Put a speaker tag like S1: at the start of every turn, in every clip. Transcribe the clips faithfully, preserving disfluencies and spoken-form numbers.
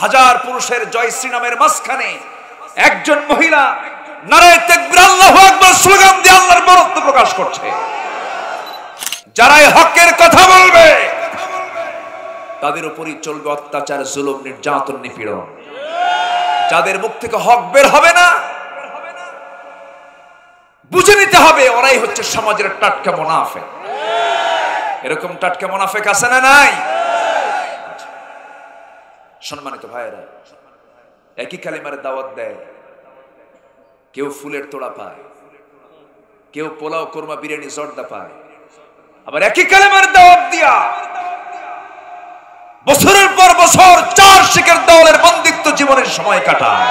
S1: হাজার পুরুষের জয়শ্রী নামের মাঝখানে একজন মহিলা নারায়ে তাকবীর আল্লাহু আকবার স্লোগান দিয়ে আল্লাহর বরত্ব প্রকাশ করছে। যারা এই হকের কথা বলবে তাদের উপরই চলবে অত্যাচার, জুলুম, নির্যাতন, নিপীড়ন। যাদের মুখ থেকে হক বের হবে না, বুঝে নিতে হবে ওরাই হচ্ছে সমাজের টাটকা মুনাফিক। এরকম টাটকা মুনাফিক আছে না নাই? সম্মানিত ভাইয়েরা, একই কালিমার দাওয়াত দেয়, কেউ ফুলের তোড়া পায়, কেউ পোলাও, কোরমা, বিরিয়ানি, জর্দা পায়। আবার একই কালিমার দাওয়াত দিয়া বছরের পর বছর চার শিখের দলের বন্দিত্ব জীবনের সময় কাটায়।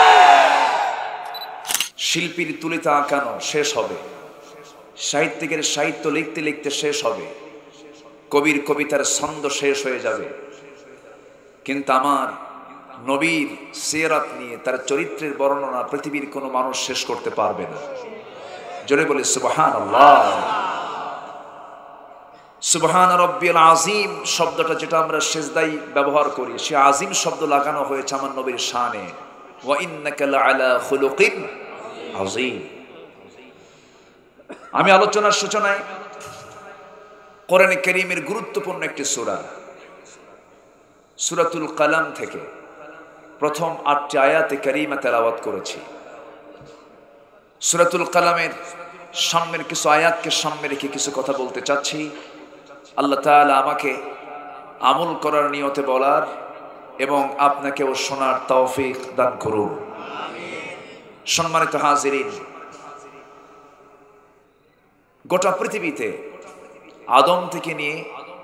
S1: শিল্পীর তুলিতে আঁকানো শেষ হবে, সাহিত্যিকের সাহিত্য লিখতে লিখতে শেষ হবে, কবির কবিতার ছন্দ শেষ হয়ে যাবে, কিন্তু আমার নবীর সিরাত নিয়ে, তার চরিত্রের বর্ণনা পৃথিবীর কোনো মানুষ শেষ করতে পারবে না। জোরে বলি সুবহানাল্লাহ। সুবহান রাব্বিয়াল আযীম শব্দটা যেটা আমরা সিজদায় ব্যবহার করি, সে আযীম শব্দ লাগানো হয়েছে আমার নবীর শানে। ওয়া ইন্নাকা লাআলা খুলুকিন আযীম। আমি আলোচনার সূচনায় কোরআনে কারীমের গুরুত্বপূর্ণ একটি সূরা, সূরাতুল কালাম থেকে প্রথম আটটি আয়াতে কারীমা তেলাওয়াত করেছি। সূরাতুল কালামের সামনের কিছু আয়াতকে সামনে রেখে কিছু কথা বলতে চাচ্ছি। আল্লাহ তাআলা আমাকে আমল করার নিয়তে বলার এবং আপনাকেও শোনার তৌফিক দান করুন। সম্মানিত হাজিরিন, গোটা পৃথিবীতে আদম থেকে নিয়ে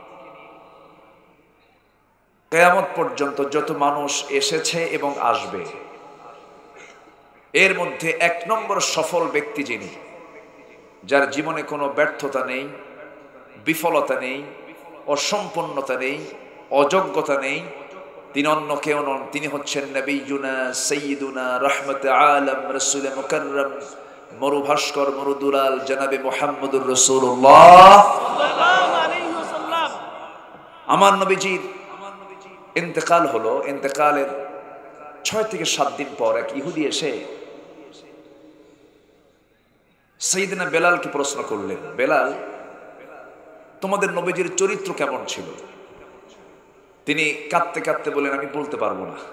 S1: কিয়ামত পর্যন্ত যত মানুষ এসেছে এবং আসবে, এর মধ্যে এক নম্বর সফল ব্যক্তি যিনি, যার জীবনে কোনো ব্যর্থতা নেই, বিফলতা নেই, অসম্পূর্ণতা নেই, অযোগ্যতা নেই, তিনি অন্য কেউ নন, তিনি হচ্ছেন নবিয়ুনা সাইয়্যিদুনা রাহমাতে আলাম রাসূলে মুকাররম মরুভাস্কর মরুদুলাল জনাবে মুহাম্মদুর রাসূলুল্লাহ সাল্লাল্লাহু আলাইহি ওয়াসাল্লাম। আমার নবীজির ইন্তেকাল হলো। ইন্তেকালের ছয় থেকে সাত দিন পর এক ইহুদি এসে সাইয়েদনা বেলালকে প্রশ্ন করলেন, বেলাল, তোমাদের নবীজির চরিত্র কেমন ছিল? তিনি কাঁদতে কাঁদতে বলেন, আমি বলতে পারবো না।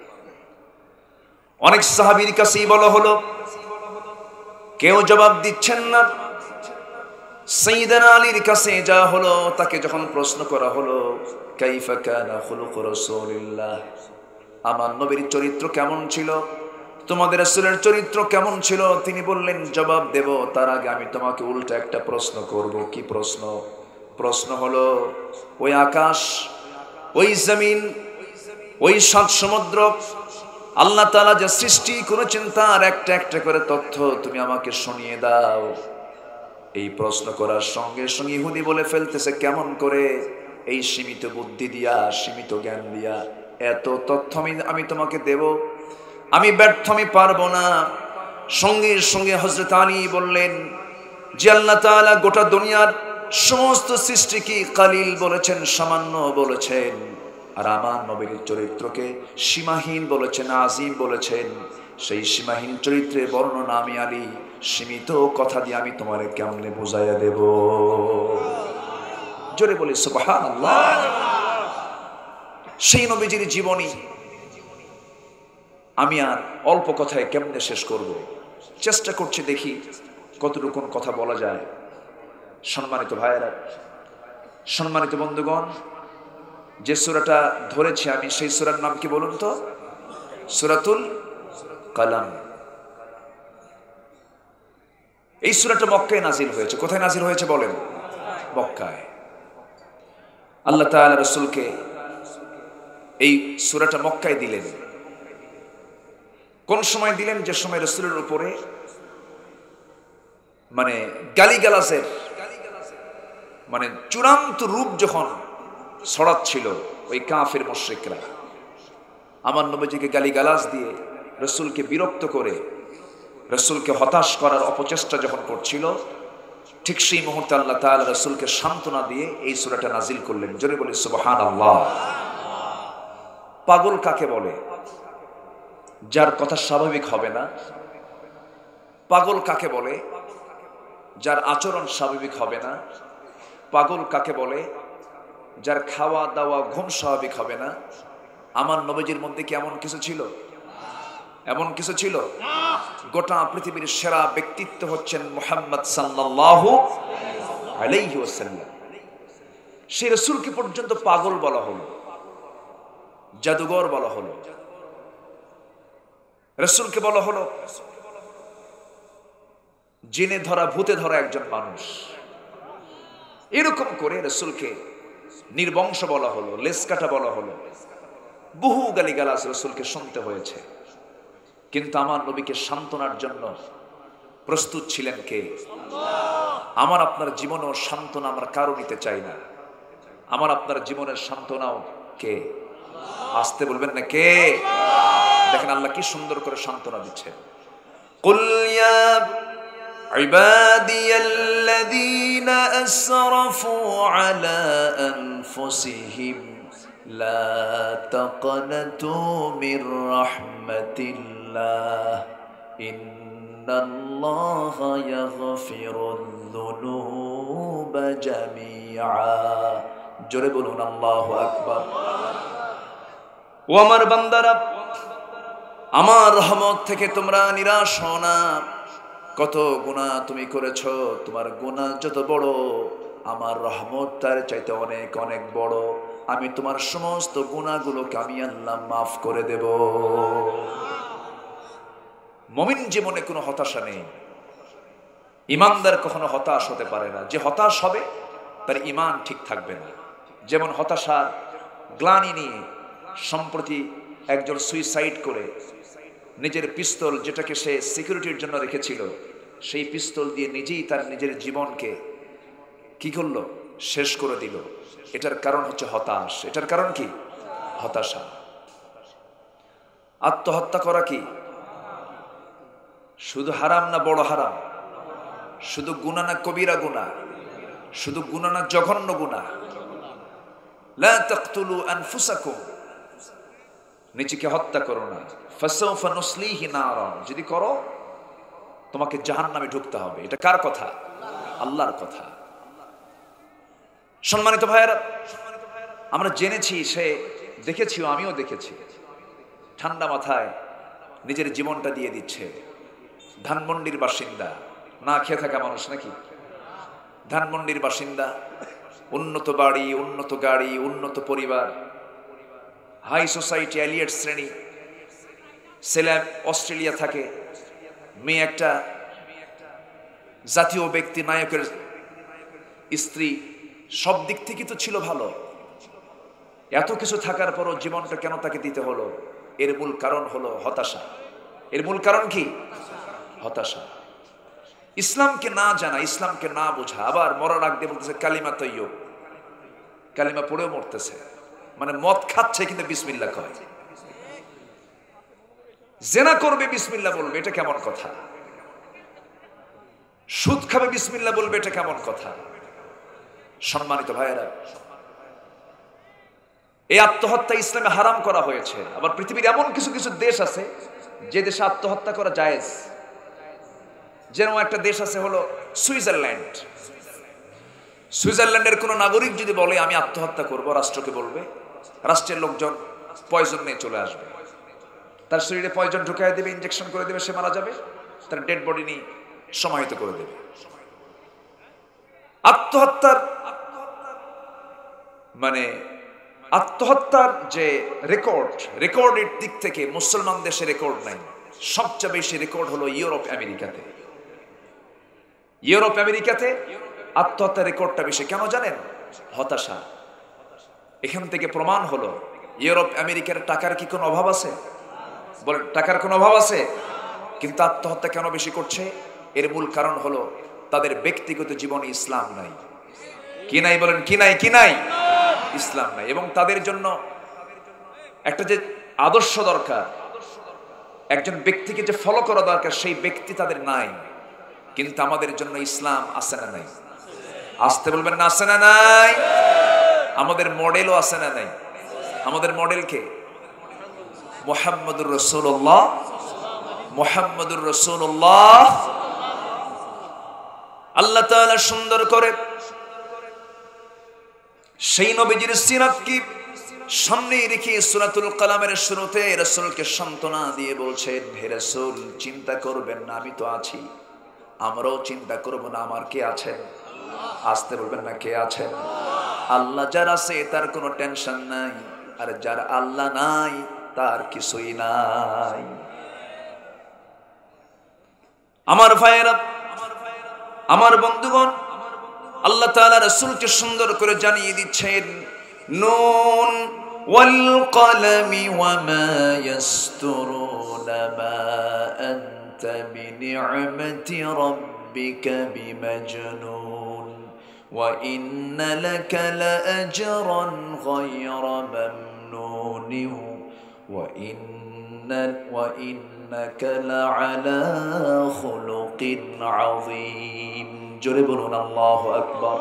S1: অনেক সাহাবীর কাছেই বলা হলো, কেউ জবাব দিচ্ছেন না। সাইয়েদনা আলীর কাছে যা হলো, তাকে যখন প্রশ্ন করা হলো, কাইফা কানা খুলুকু রাসূলিল্লাহ, আমার নবীর চরিত্র কেমন ছিল, তোমাদের রাসূলের চরিত্র কেমন ছিল, তিনি বললেন, জবাব দেব তার আগে আমি তোমাকে উল্টা একটা প্রশ্ন করব। কি প্রশ্ন? প্রশ্ন হলো, ওই আকাশ, ওই জমিন, ওই সাত সমুদ্র, আল্লাহ তাআলা যে সৃষ্টি করেছেন তার একটা একটা করে তথ্য তুমি আমাকে শুনিয়ে দাও। এই প্রশ্ন করার সঙ্গে সঙ্গে ইহুদি বলে ফেলতেছে, কেমন করে? এই সীমিত বুদ্ধি দিয়া, সীমিত জ্ঞান দিয়া এত তথ্য আমি আমি তোমাকে দেব? আমি ব্যর্থ, আমি পারবো না। সঙ্গে সঙ্গে হযরত আলী বললেন যে আল্লাহ তাআলা গোটা দুনিয়ার সমস্ত সৃষ্টিকে কালিল বলেছেন, সামান্য বলেছেন, আর আমার নবীর চরিত্রকে সীমাহীন বলেছেন, আযীম বলেছেন। সেই সীমাহীন চরিত্রের বর্ণনা আমি আলী সীমিত কথা দিয়ে আমি তোমারে কেমনে বুঝাইয়া দেব? জোরে বলি সুবহানাল্লাহ। সেই নবীজির জীবনী আমি আর অল্প কথায় কেমনে শেষ করব, চেষ্টা করছি, দেখি কতটুকু কথা বলা যায়। সম্মানিত ভাইয়েরা, সম্মানিত বন্ধুগণ, যে সূরাটা ধরেছি আমি, সেই সূরার নাম কি বলুন তো? সূরাতুল কালাম। এই সূরাটা মক্কায় নাজিল হয়েছে। কোথায় নাজিল হয়েছে বলেন? মক্কায়। আল্লাহ তাআলা রাসূলকে এই সূরাটা মক্কায় দিলেন। কোন সময় দিলেন? যে সময় রাসূলের উপরে মানে গালিগালাজের মানে চূড়ান্ত রূপ যখন ছড়াচ্ছিল ওই কাফের মুশরিকরা, আমার নবীজিকে গালিগালাজ দিয়ে রাসূলকে বিরক্ত করে রাসূলকে হতাশ করার অপচেষ্টা যখন করছিল, ঠিক সেই মুহূর্তে আল্লাহ তাআলা রাসূলকে সান্ত্বনা দিয়ে এই সূরাটা নাজিল করলেন। জোরে বলি সুবহানাল্লাহ। পাগল কাকে বলে? যার কথা স্বাভাবিক হবে না। পাগল কাকে বলে? যার আচরণ স্বাভাবিক হবে না। পাগল কাকে বলে? যার খাওয়া দাওয়া ঘুম স্বাভাবিক হবে না। আমার নবীজির মধ্যে কি এমন কিছু ছিল? এমন কিছু ছিল? গোটা পৃথিবীর সেরা ব্যক্তিত্ব হচ্ছেন মুহাম্মদ সাল্লাল্লাহু আলাইহি ওয়াসাল্লাম। সেই রাসূলকে পর্যন্ত পাগল বলা হলো, জাদুঘর বলা হলো। রাসূলকে বলা হলো জিনে ধরা, ভূতে ধরা একজন মানুষ। এরকম করে রাসূলকে নির্বংশ বলা হলো, লেজ কাটা বলা হলো, বহু গালিগালাজ রাসূলকে শুনতে হয়েছে। কিন্তু আমার নবীকে সান্ত্বনার জন্য প্রস্তুত ছিলেন কে? আমার আপনার জীবনেও সান্ত্বনা আমরা কারো নিতে চাই না। আমার আপনার জীবনের সান্ত্বনাও কে? আসতে বলবেন না কে? দেখেন আল্লাহ কি সুন্দর করে সান্ত্বনা দিচ্ছেন। কুল ইয়া ইবাদিয়াল্লাযীনা আসরাফু আলা আনফুসিহিম লা তাকনাতু মির রাহমাতিল্লাহ ইন্নাল্লাহা ইয়াগফিরুয-যুনুবা জামিআ। জোরে বলুন আল্লাহু আকবার। ও আমার বান্দারা, আমার রহমত থেকে তোমরা নিরাশ হও না। কত গুনাহ তুমি করেছো, তোমার গুনাহ যত বড় আমার রহমত তার চাইতে অনেক অনেক বড়। আমি তোমার সমস্ত গুনাহগুলোকে আমি আল্লাহ মাফ করে দেব। মুমিন জীবনে কোনো হতাশা নেই। ঈমানদার কখনো হতাশ হতে পারে না। যে হতাশ হবে তার ঈমান ঠিক থাকবে না। যেমন হতাশার গ্লানি নিয়ে সম্প্রতি একজন সুইসাইড করে নিজের পিস্তল, যেটাকে সে সিকিউরিটির জন্য রেখেছিল, সেই পিস্তল দিয়ে নিজেই তার নিজের জীবনকে কি করলো? শেষ করে দিল। এটার কারণ হচ্ছে হতাশ। এটার কারণ কি? হতাশা। আত্মহত্যা করা কি শুধু হারাম না বড় হারাম? শুধু গুনাহ না কবিরা গুনাহ? শুধু গুনাহ না জঘন্য গুনাহ? লা তাকতুলু আনফুসাকুম, নিজেকে হত্যা করো না। ফাসাউফা নুসলিহি নারা, যদি করো তোমাকে জাহান্নামে ঢুকতে হবে। এটা কার কথা? আল্লাহর কথা। সম্মানিত ভাইয়েরা, আমরা জেনেছি, সে দেখেছিও, আমিও দেখেছি, ঠান্ডা মাথায় নিজের জীবনটা দিয়ে দিচ্ছে। ধানমন্ডির বাসিন্দা, না খেয়ে থাকা মানুষ নাকি? ধানমন্ডির বাসিন্দা, উন্নত বাড়ি, উন্নত গাড়ি, উন্নত পরিবার, হাই সোসাইটি, এলিয়েট শ্রেণী। ছেলে অস্ট্রেলিয়া থাকে, মেয়ে একটা জাতীয় ব্যক্তি, নায়কের স্ত্রী। সব দিক থেকে তো ছিল ভালো। এত কিছু থাকার পরও জীবনটা কেন তাকে দিতে হলো? এর মূল কারণ হলো হতাশা। এর মূল কারণ কি? হতাশা। ইসলামকে না জানা, ইসলামকে না বোঝা। আবার মরার আগ দিয়ে বলতেছে কালিমা তৈয়ব, কালিমা পড়েও মরতেছে। মানে মদ খাচ্ছে কিন্তু বিসমিল্লাহ কয়। জেনা করবে বিসমিল্লাহ বলবে, এটা কেমন কথা? সুদ খাবে বিসমিল্লাহ বলবে, এটা কেমন কথা? সম্মানিত ভাইয়েরা, এই আত্মহত্যা ইসলামে হারাম করা হয়েছে। আবার পৃথিবীর এমন কিছু কিছু দেশ আছে যে দেশে আত্মহত্যা করা জায়েজ। যেমন একটা দেশ আছে হলো সুইজারল্যান্ড। সুইজারল্যান্ডের কোন নাগরিক যদি বলে আমি আত্মহত্যা করব, রাষ্ট্রকে বলবে, রাষ্ট্রের লোকজন পয়জন নিয়ে চলে আসবে, তার শরীরে পয়জন ঢুকাই দেবে, ইনজেকশন করে দেবে, সে মারা যাবে, তার ডেড বডি নিয়ে সমাহিত করে দেবে। আত্মহত্যার মানে আত্মহত্যার যে রেকর্ড, রেকর্ডের দিক থেকে মুসলমান দেশে রেকর্ড নাই। সবচেয়ে বেশি রেকর্ড হলো ইউরোপ আমেরিকাতে। ইউরোপ আমেরিকাতে আত্মহত্যার রেকর্ডটা বেশি। কেন জানেন? হতাশা। এখান থেকে প্রমাণ হলো ইউরোপ আমেরিকার টাকার কি কোনো অভাব আছে? বলেন, টাকার কোনো অভাব আছে? কিন্তু আত্মহত্যা কেন বেশি করছে? এর মূল কারণ হলো তাদের ব্যক্তিগত জীবনে ইসলাম নাই। কি নাই? বলেন কি নাই? কি নাই? ইসলাম নাই। এবং তাদের জন্য একটা যে আদর্শ দরকার, একজন ব্যক্তিকে যে ফলো করা দরকার, সেই ব্যক্তি তাদের নাই। কিন্তু আমাদের জন্য ইসলাম আছে না নাই? আসতে বলবেন না, আছে না নাই? আমাদের মডেলও আছে না নাই? আমাদের মডেল কে? মুহাম্মদুর রাসূলুল্লাহ, মুহাম্মদুর রাসূলুল্লাহ। আল্লাহ তাআলা সুন্দর করে সেই নবীজির সিরাত কি সামনে রেখে সূরাতুল কালামের শুরুতে রাসূলকে সান্ত্বনা দিয়ে বলছেন, হে রাসূল, চিন্তা করবেন না, আমি তো আছি। আমরাও চিন্তা করব না, আমার কে আছেন? আসতে বলবেন না, কে আছেন? আল্লাহ যার আছে তার কোনো টেনশন নাই, আর যার আল্লাহ নাই তার কিছুই নাই। আমার ভাইয়েরা, আমার বন্ধুগণ, আল্লাহ তাআলা রাসূলকে সুন্দর করে জানিয়ে দিচ্ছেন, নুন ওয়াল কলমি ওয়া মা ইয়াসতুরুনা মা আনতা বিনি'মাতি রাব্বিকা বিমাজনুন ওয়া ইন্না লাকা লাআজরান গায়রা মামনুন ওয়া ইন্না ওয়া ইন্নাকা লাআলা খুলুকিন আযীম। জোরে বলুন আল্লাহু আকবার।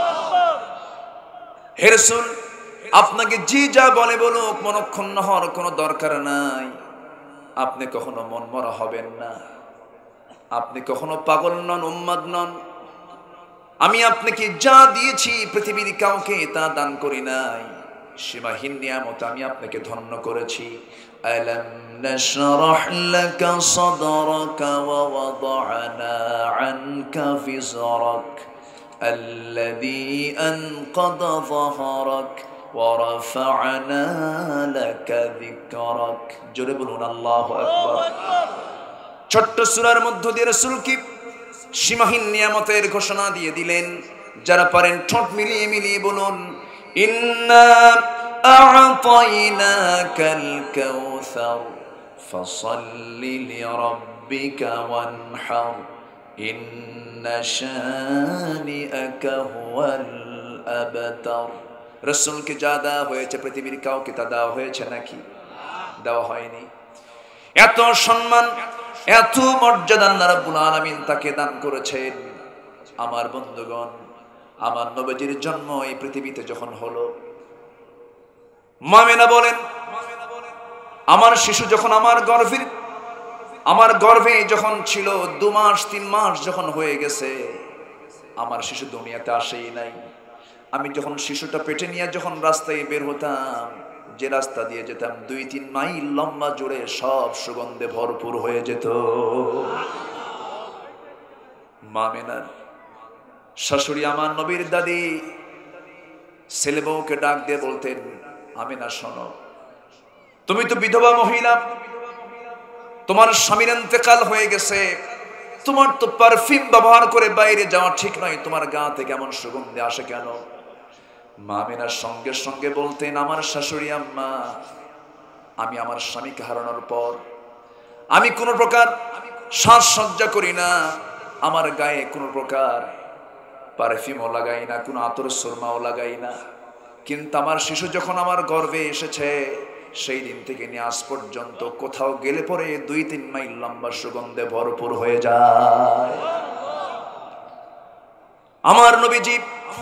S1: হে রাসূল, আপনাকে যে যা বলে বলুক, মনক্ষুণ্ণ হওয়ার কোনো দরকার নাই। আপনি কখনো মনমরা হবেন না, আপনি কখনো পাগল নন, উন্মাদ নন। আমি আপনাকে যা দিয়েছি পৃথিবীর কাউকে তা দান করি নাই। সীমাহীন নিয়ামত আমি আপনাকে ধন্য করেছি। আলাম নাশরাহ লাকা সাদরাকা ওয়া ওয়াদা'না আনকা ফিজরাক الذي أنقض ظهرك ورفعنا لك ذكرك। জোরে বলুন আল্লাহু আকবার। ছোট্ট সূরার মধ্য দিয়ে রাসূল কি সীমাহীন নিয়ামতের ঘোষণা দিয়ে দিলেন। যারা পারেন ঠোঁট মিলিয়ে মিলিয়ে বলুন, ইন্না আ'তাইনাকাল কাউসার ফাসাল্লি লিরাব্বিকা ওয়ানহার ইন্না শানিআকা হুয়াল আবতার। রাসূলকে যা দেওয়া হয়েছে পৃথিবীর কাউকে তা দেওয়া হয়েছে নাকি? দেওয়া হয়নি। এত সম্মান, এত মর্যাদা আল্লাহ রাব্বুল আলামিন তাকে দান করেছেন। আমার বন্ধুগণ, আমার নবীজির জন্ম এই পৃথিবীতে যখন হলো, মা আমিনা বলেন, আমার শিশু যখন আমার গর্ভে আমার গর্ভে যখন ছিল, দু মাস তিন মাস যখন হয়ে গেছে, আমার শিশু দুনিয়াতে আসেই নাই। আমি যখন শিশুটা পেটে নিয়ে যখন রাস্তায় বের হতাম, যে রাস্তা দিয়ে যেতাম দুই তিন মাইল লম্বা জুড়ে সব সুগন্ধে ভরপুর হয়ে যেত। মা আমিনার শাশুড়ি আমার নবীর দাদি ছেলে বউকে ডাক দিয়ে বলতেন, আমিনা শোনো, তুমি তো বিধবা মহিলা, তোমার স্বামীর ইন্তেকাল হয়ে গেছে, তোমার তো পারফিউম ব্যবহার করে বাইরে যাওয়া ঠিক নয়, তোমার গা থেকে এমন সুগন্ধি আসে কেন? মা আমিনার সঙ্গে সঙ্গে বলতেন, আমার শাশুড়ি আম্মা, আমি আমার স্বামীকে হারানোর পর আমি কোনো প্রকার সাজসজ্জা করি না, আমার গায়ে কোনো প্রকার পারফিউমও লাগাই না, কোনো আতর সুরমাও লাগাই না। কিন্তু আমার শিশু যখন আমার গর্ভে এসেছে, সেই দিন থেকে নিয়ে আজ পর্যন্ত কোথাও গেলে পরে দুই তিন মাইল লম্বা সুগন্ধে ভরপুর হয়ে যায়। আমার নবীজি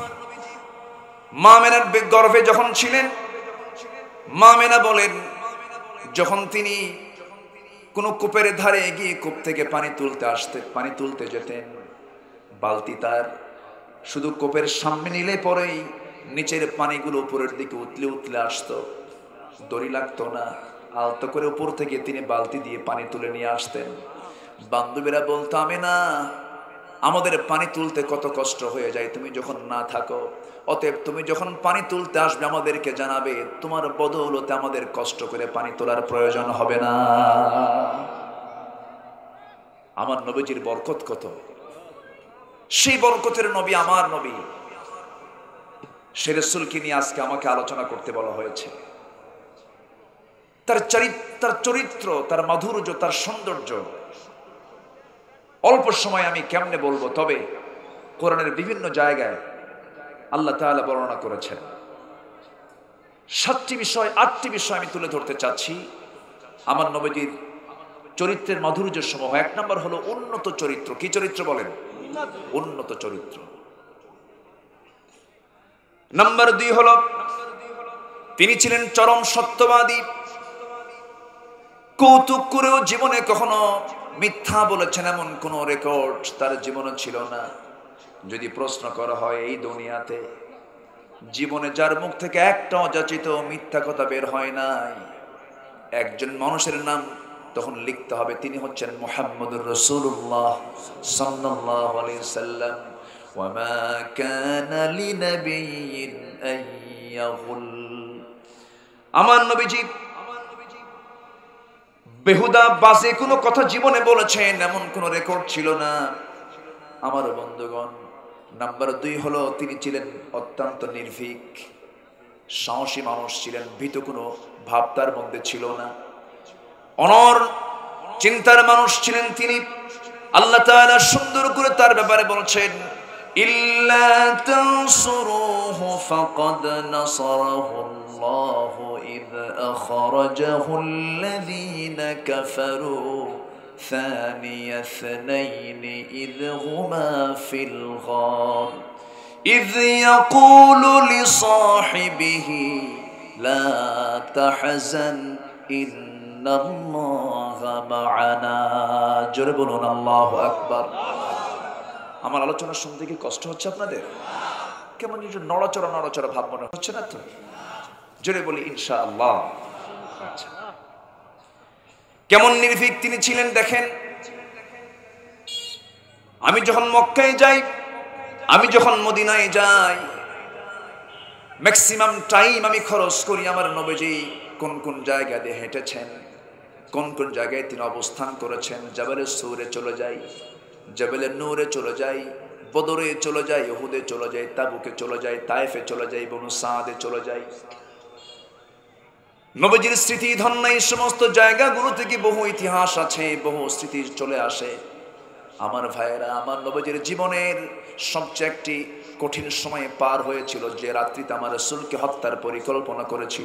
S1: মা আমিনার গর্ভে যখন ছিলেন, মা আমিনা বলেন, যখন তিনি কোন কূপের ধারে গিয়ে কূপ থেকে পানি তুলতে আসতে পানি তুলতে যেতেন, বালতি তার শুধু কূপের সামনে নিলে পরেই নিচের পানিগুলো উপরের দিকে উতলে উতলে আসতো, দড়ি লাগতো না, আলতো করে উপর থেকে তিনি বালতি দিয়ে পানি তুলে নিয়ে আসতেন। বান্ধবীরা বলতো, আমিনা, আমাদের পানি তুলতে কত কষ্ট হয়ে যায় তুমি যখন না থাকো, অতএব তুমি যখন পানি তুলতে আসবে আমাদেরকে জানাবে, তোমার বদৌলতে আমাদের কষ্ট করে পানি তোলার প্রয়োজন হবে না। আমার নবীজির বরকত কত, সেই বরকতের নবী আমার নবী, সে রাসূলকে নিয়ে আজকে আমাকে আলোচনা করতে বলা হয়েছে। তার চরিত্র, তার চরিত্র, তার মাধুর্য, তার সৌন্দর্য অল্প সময় আমি কেমনে বলবো, তবে কোরআনের বিভিন্ন জায়গায় আল্লাহ তাআলা বর্ণনা করেছেন। সাতটি বিষয়, আটটি বিষয় আমি তুলে ধরতে চাচ্ছি আমার নবীজির চরিত্রের মাধুর্য সমূহ। এক নম্বর হলো উন্নত চরিত্র। কি চরিত্র বলেন? উন্নত চরিত্র। নাম্বার দুই হলো তিনি ছিলেন চরম সত্যবাদী। কৌতুক করেও জীবনে কখনো মিথ্যা বলেছেন এমন কোন রেকর্ড তার জীবনে ছিল না। যদি প্রশ্ন করা হয় এই দুনিয়াতে জীবনে যার মুখ থেকে একটা অযাচিত মিথ্যা কথা বের হয় নাই, একজন মানুষের নাম তখন লিখতে হবে, তিনি হচ্ছেন মুহাম্মদুর রাসূলুল্লাহ সাল্লাল্লাহু আলাইহি সাল্লাম। ওয়া মা কানা লিনাবিয়্যিন আন ইয়াগুল, আমার নবীজি বেহুদা বাজে কোনো কথা জীবনে বলেছেন এমন কোনো রেকর্ড ছিল না। আমার বন্ধুগণ, নাম্বার দুই হলো তিনি ছিলেন অত্যন্ত নির্ভীক, সাহসী মানুষ ছিলেন, ভীত কোনো ভাব তার মধ্যে ছিল না, অনর চিন্তার মানুষ ছিলেন তিনি। আল্লাহ তাআলা সুন্দর করে তার ব্যাপারে বলছেন, ইল্লা তানসুরুহু ফাকাদ নাসারাহুল্লাহু ইয আখরাজাহুল্লাযীনা কাফারু ثاني اثنين إذ هما في الغار إذ يقول لصاحبه لا تحزن إن الله معنا। জোরে বলুন আল্লাহু আকবার। আমার আলোচনা শুনতে কি কষ্ট হচ্ছে আপনাদের? কেমন একটু নড়াচড়া নড়াচড়া ভাব মনে হচ্ছে না তো? জোরে বলি ইনশাআল্লাহ। আচ্ছা, কেমন নির্ভীক তিনি ছিলেন দেখেন। আমি যখন মক্কায় যাই, আমি যখন মদিনায় যাই, ম্যাক্সিমাম টাইম আমি খরচ করি আমার নবীজি কোন কোন জায়গা দিয়ে হেঁটেছেন, কোন কোন জায়গায় তিনি অবস্থান করেছেন। জাবালে সূরে চলে যাই, জাবালে নূরে চলে যাই, বদরে চলে যাই, উহুদে চলে যাই, তাবুকে চলে যাই, তায়েফে চলে যাই, বনু সাদে চলে যাই। নবীজির স্মৃতি ধন্য এই সমস্ত জায়গাগুলো থেকে বহু ইতিহাস আছে, বহু স্মৃতি চলে আসে। আমার ভাইয়েরা, আমার নবীজির জীবনের সবচেয়ে একটি কঠিন সময়ে পার হয়েছিল যে রাত্রিতে আমার রাসূলকে হত্যার পরিকল্পনা করেছিল।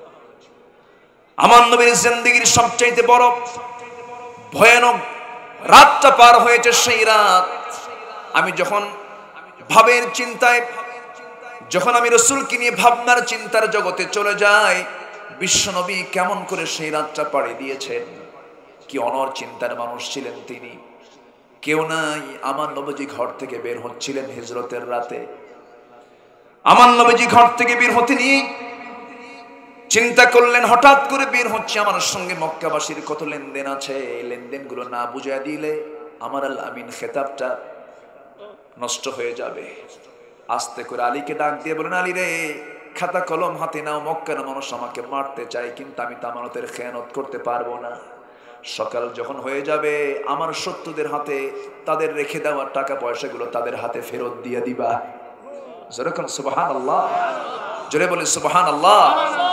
S1: আমার নবীর জিন্দেগীর সবচাইতে বড় ভয়ানক রাতটা পার হয়েছে সেই রাত। আমি যখন ভাবের চিন্তায়, যখন আমি রাসূলকে নিয়ে ভাবনার চিন্তার জগতে চলে যাই, বিশ্বনবী কেমন করে সেই রাতটা পাড়ি দিয়েছেন, কি অনর চিন্তার মানুষ ছিলেন তিনি। কেউ নাই, আমার নবীজি ঘর থেকে বের হচ্ছিলেন হিজরতের রাতে। আমার নবীজি ঘর থেকে বের হতে নিয়ে চিন্তা করলেন, হঠাৎ করে বের হচ্ছে, আমার সঙ্গে মক্কাবাসীর কত লেনদেন আছে, এই লেনদেনগুলো না বুঝিয়ে দিলে আমার আল আমিন খেতাবটা নষ্ট হয়ে যাবে। আস্তে করে আলীকে ডাক দিয়ে বলেন, আলী রে, খাতা কলম হাতে নাও, মক্কার মানুষ আমাকে মারতে চায়, কিন্তু আমি তো আমানতের খেয়ানত করতে পারবো না। সকাল যখন হয়ে যাবে আমার শত্রুদের হাতে তাদের রেখে দেওয়ার টাকা পয়সাগুলো তাদের হাতে ফেরত দিয়ে দিবা। জোরে কোন সুবহানাল্লাহ, জোরে বলে সুবহানাল্লাহ।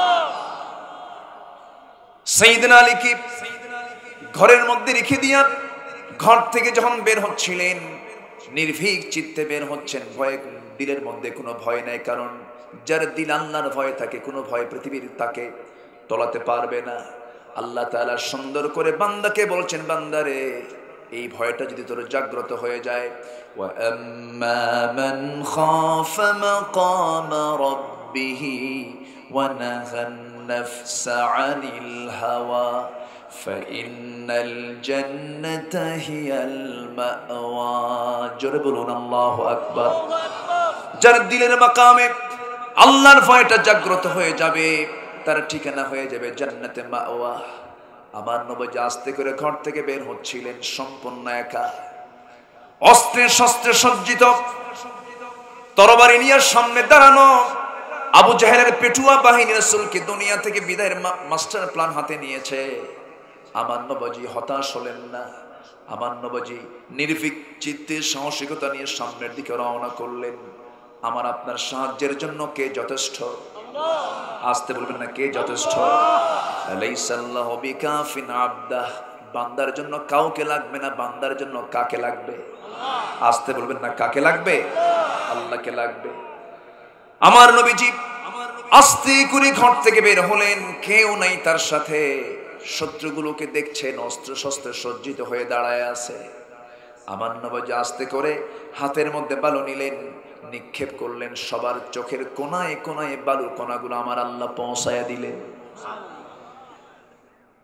S1: সাইয়েদনা আলী কি ঘরের মধ্যে রেখে দিয়া ঘর থেকে যখন বের হচ্ছিলেন, নির্ভীক চিত্তে বের হচ্ছেন, ভয়ে দিলের মধ্যে কোনো ভয় নাই, কারণ যার দিল আল্লাহর ভয় থাকে কোনো ভয় পৃথিবীর তাকে তলাতে পারবে না। আল্লাহ তাআলা সুন্দর করে বান্দাকে বলছেন, বান্দারে এই ভয়টা যদি তোর জাগ্রত হয়ে যায়, ওয়া আম্মা মান খাফা মাকামা রাব্বিহি ওয়া নাহান নাফসা আনিল হাওয়া ফাইন্নাল জান্নাতা হিয়াল মাওয়া। জোরে বলুন আল্লাহু আকবার। যার দিলের মাকামে আল্লাহর ভয়টা জাগ্রত হয়ে যাবে, তার ঠিকানা হয়ে যাবে জান্নাতে মাওয়া। আমার নবী আস্তে করে ঘর থেকে বের হচ্ছিলেন সম্পূর্ণ একা, অস্ত্রে শস্ত্রে সজ্জিত, তরবারি নিয়ে সামনে দাঁড়ানো আবু জাহেলের পেটুয়া বাহিনী রাসূলকে দুনিয়া থেকে বিদায়ের মাস্টার প্ল্যান হাতে নিয়েছে। আমার নবী হতাশ হলেন না, আমার নবী নির্ভীক চিত্তে সাহসিকতা নিয়ে সামনের দিকে রওনা করলেন। আমার আপনার সাহায্যের জন্য কে যথেষ্ট? আসতে বলবেন না, কে যথেষ্ট? লাইসাল্লাহু বিকাফিন আবদাহ, বান্দার জন্য কাউকে লাগবে না, বান্দার জন্য কাকে লাগবে? আসতে বলবেন না, কাকে লাগবে? আল্লাহকে লাগবে। আমার নবীজি আস্তে করে ঘর থেকে বের হলেন, কেউ নাই তার সাথে, শত্রুগুলোকে দেখছেন অস্ত্র শস্ত্রে সজ্জিত হয়ে দাঁড়ায় আছে। আমার নবী আস্তে করে হাতের মধ্যে বালু নিলেন, নিক্ষেপ করলেন, সবার চোখের কোনায় কোনায় বালুর কণাগুলো আমার আল্লাহ পৌঁছায়া দিলেন।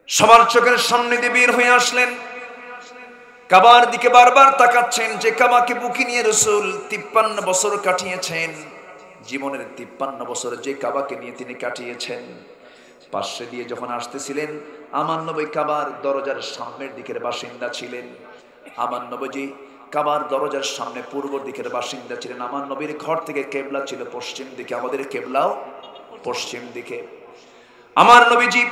S1: সবার চোখের সামনে দিয়ে বের হয়ে আসলেন, কাবার দিকে বারবার তাকাচ্ছেন, যে কাবাকে বুকে নিয়ে রাসূল তিপ্পান্ন বছর কাটিয়েছেন। জীবনের তিপ্পান্ন বছর যে কাবাকে নিয়ে তিনি কাটিয়েছেন, পাশে দিয়ে যখন আসতেছিলেন, আমার নবী কাবার দরজার সামনের দিকের বাসিন্দা ছিলেন। আমার নবীজি কাবার দরজার সামনে পূর্ব দিকের বাসিন্দা ছিলেন। আমার নবীর ঘর থেকে কেবলা ছিল পশ্চিম দিকে, আমাদের কেবলাও পশ্চিম দিকে। আমার নবীজি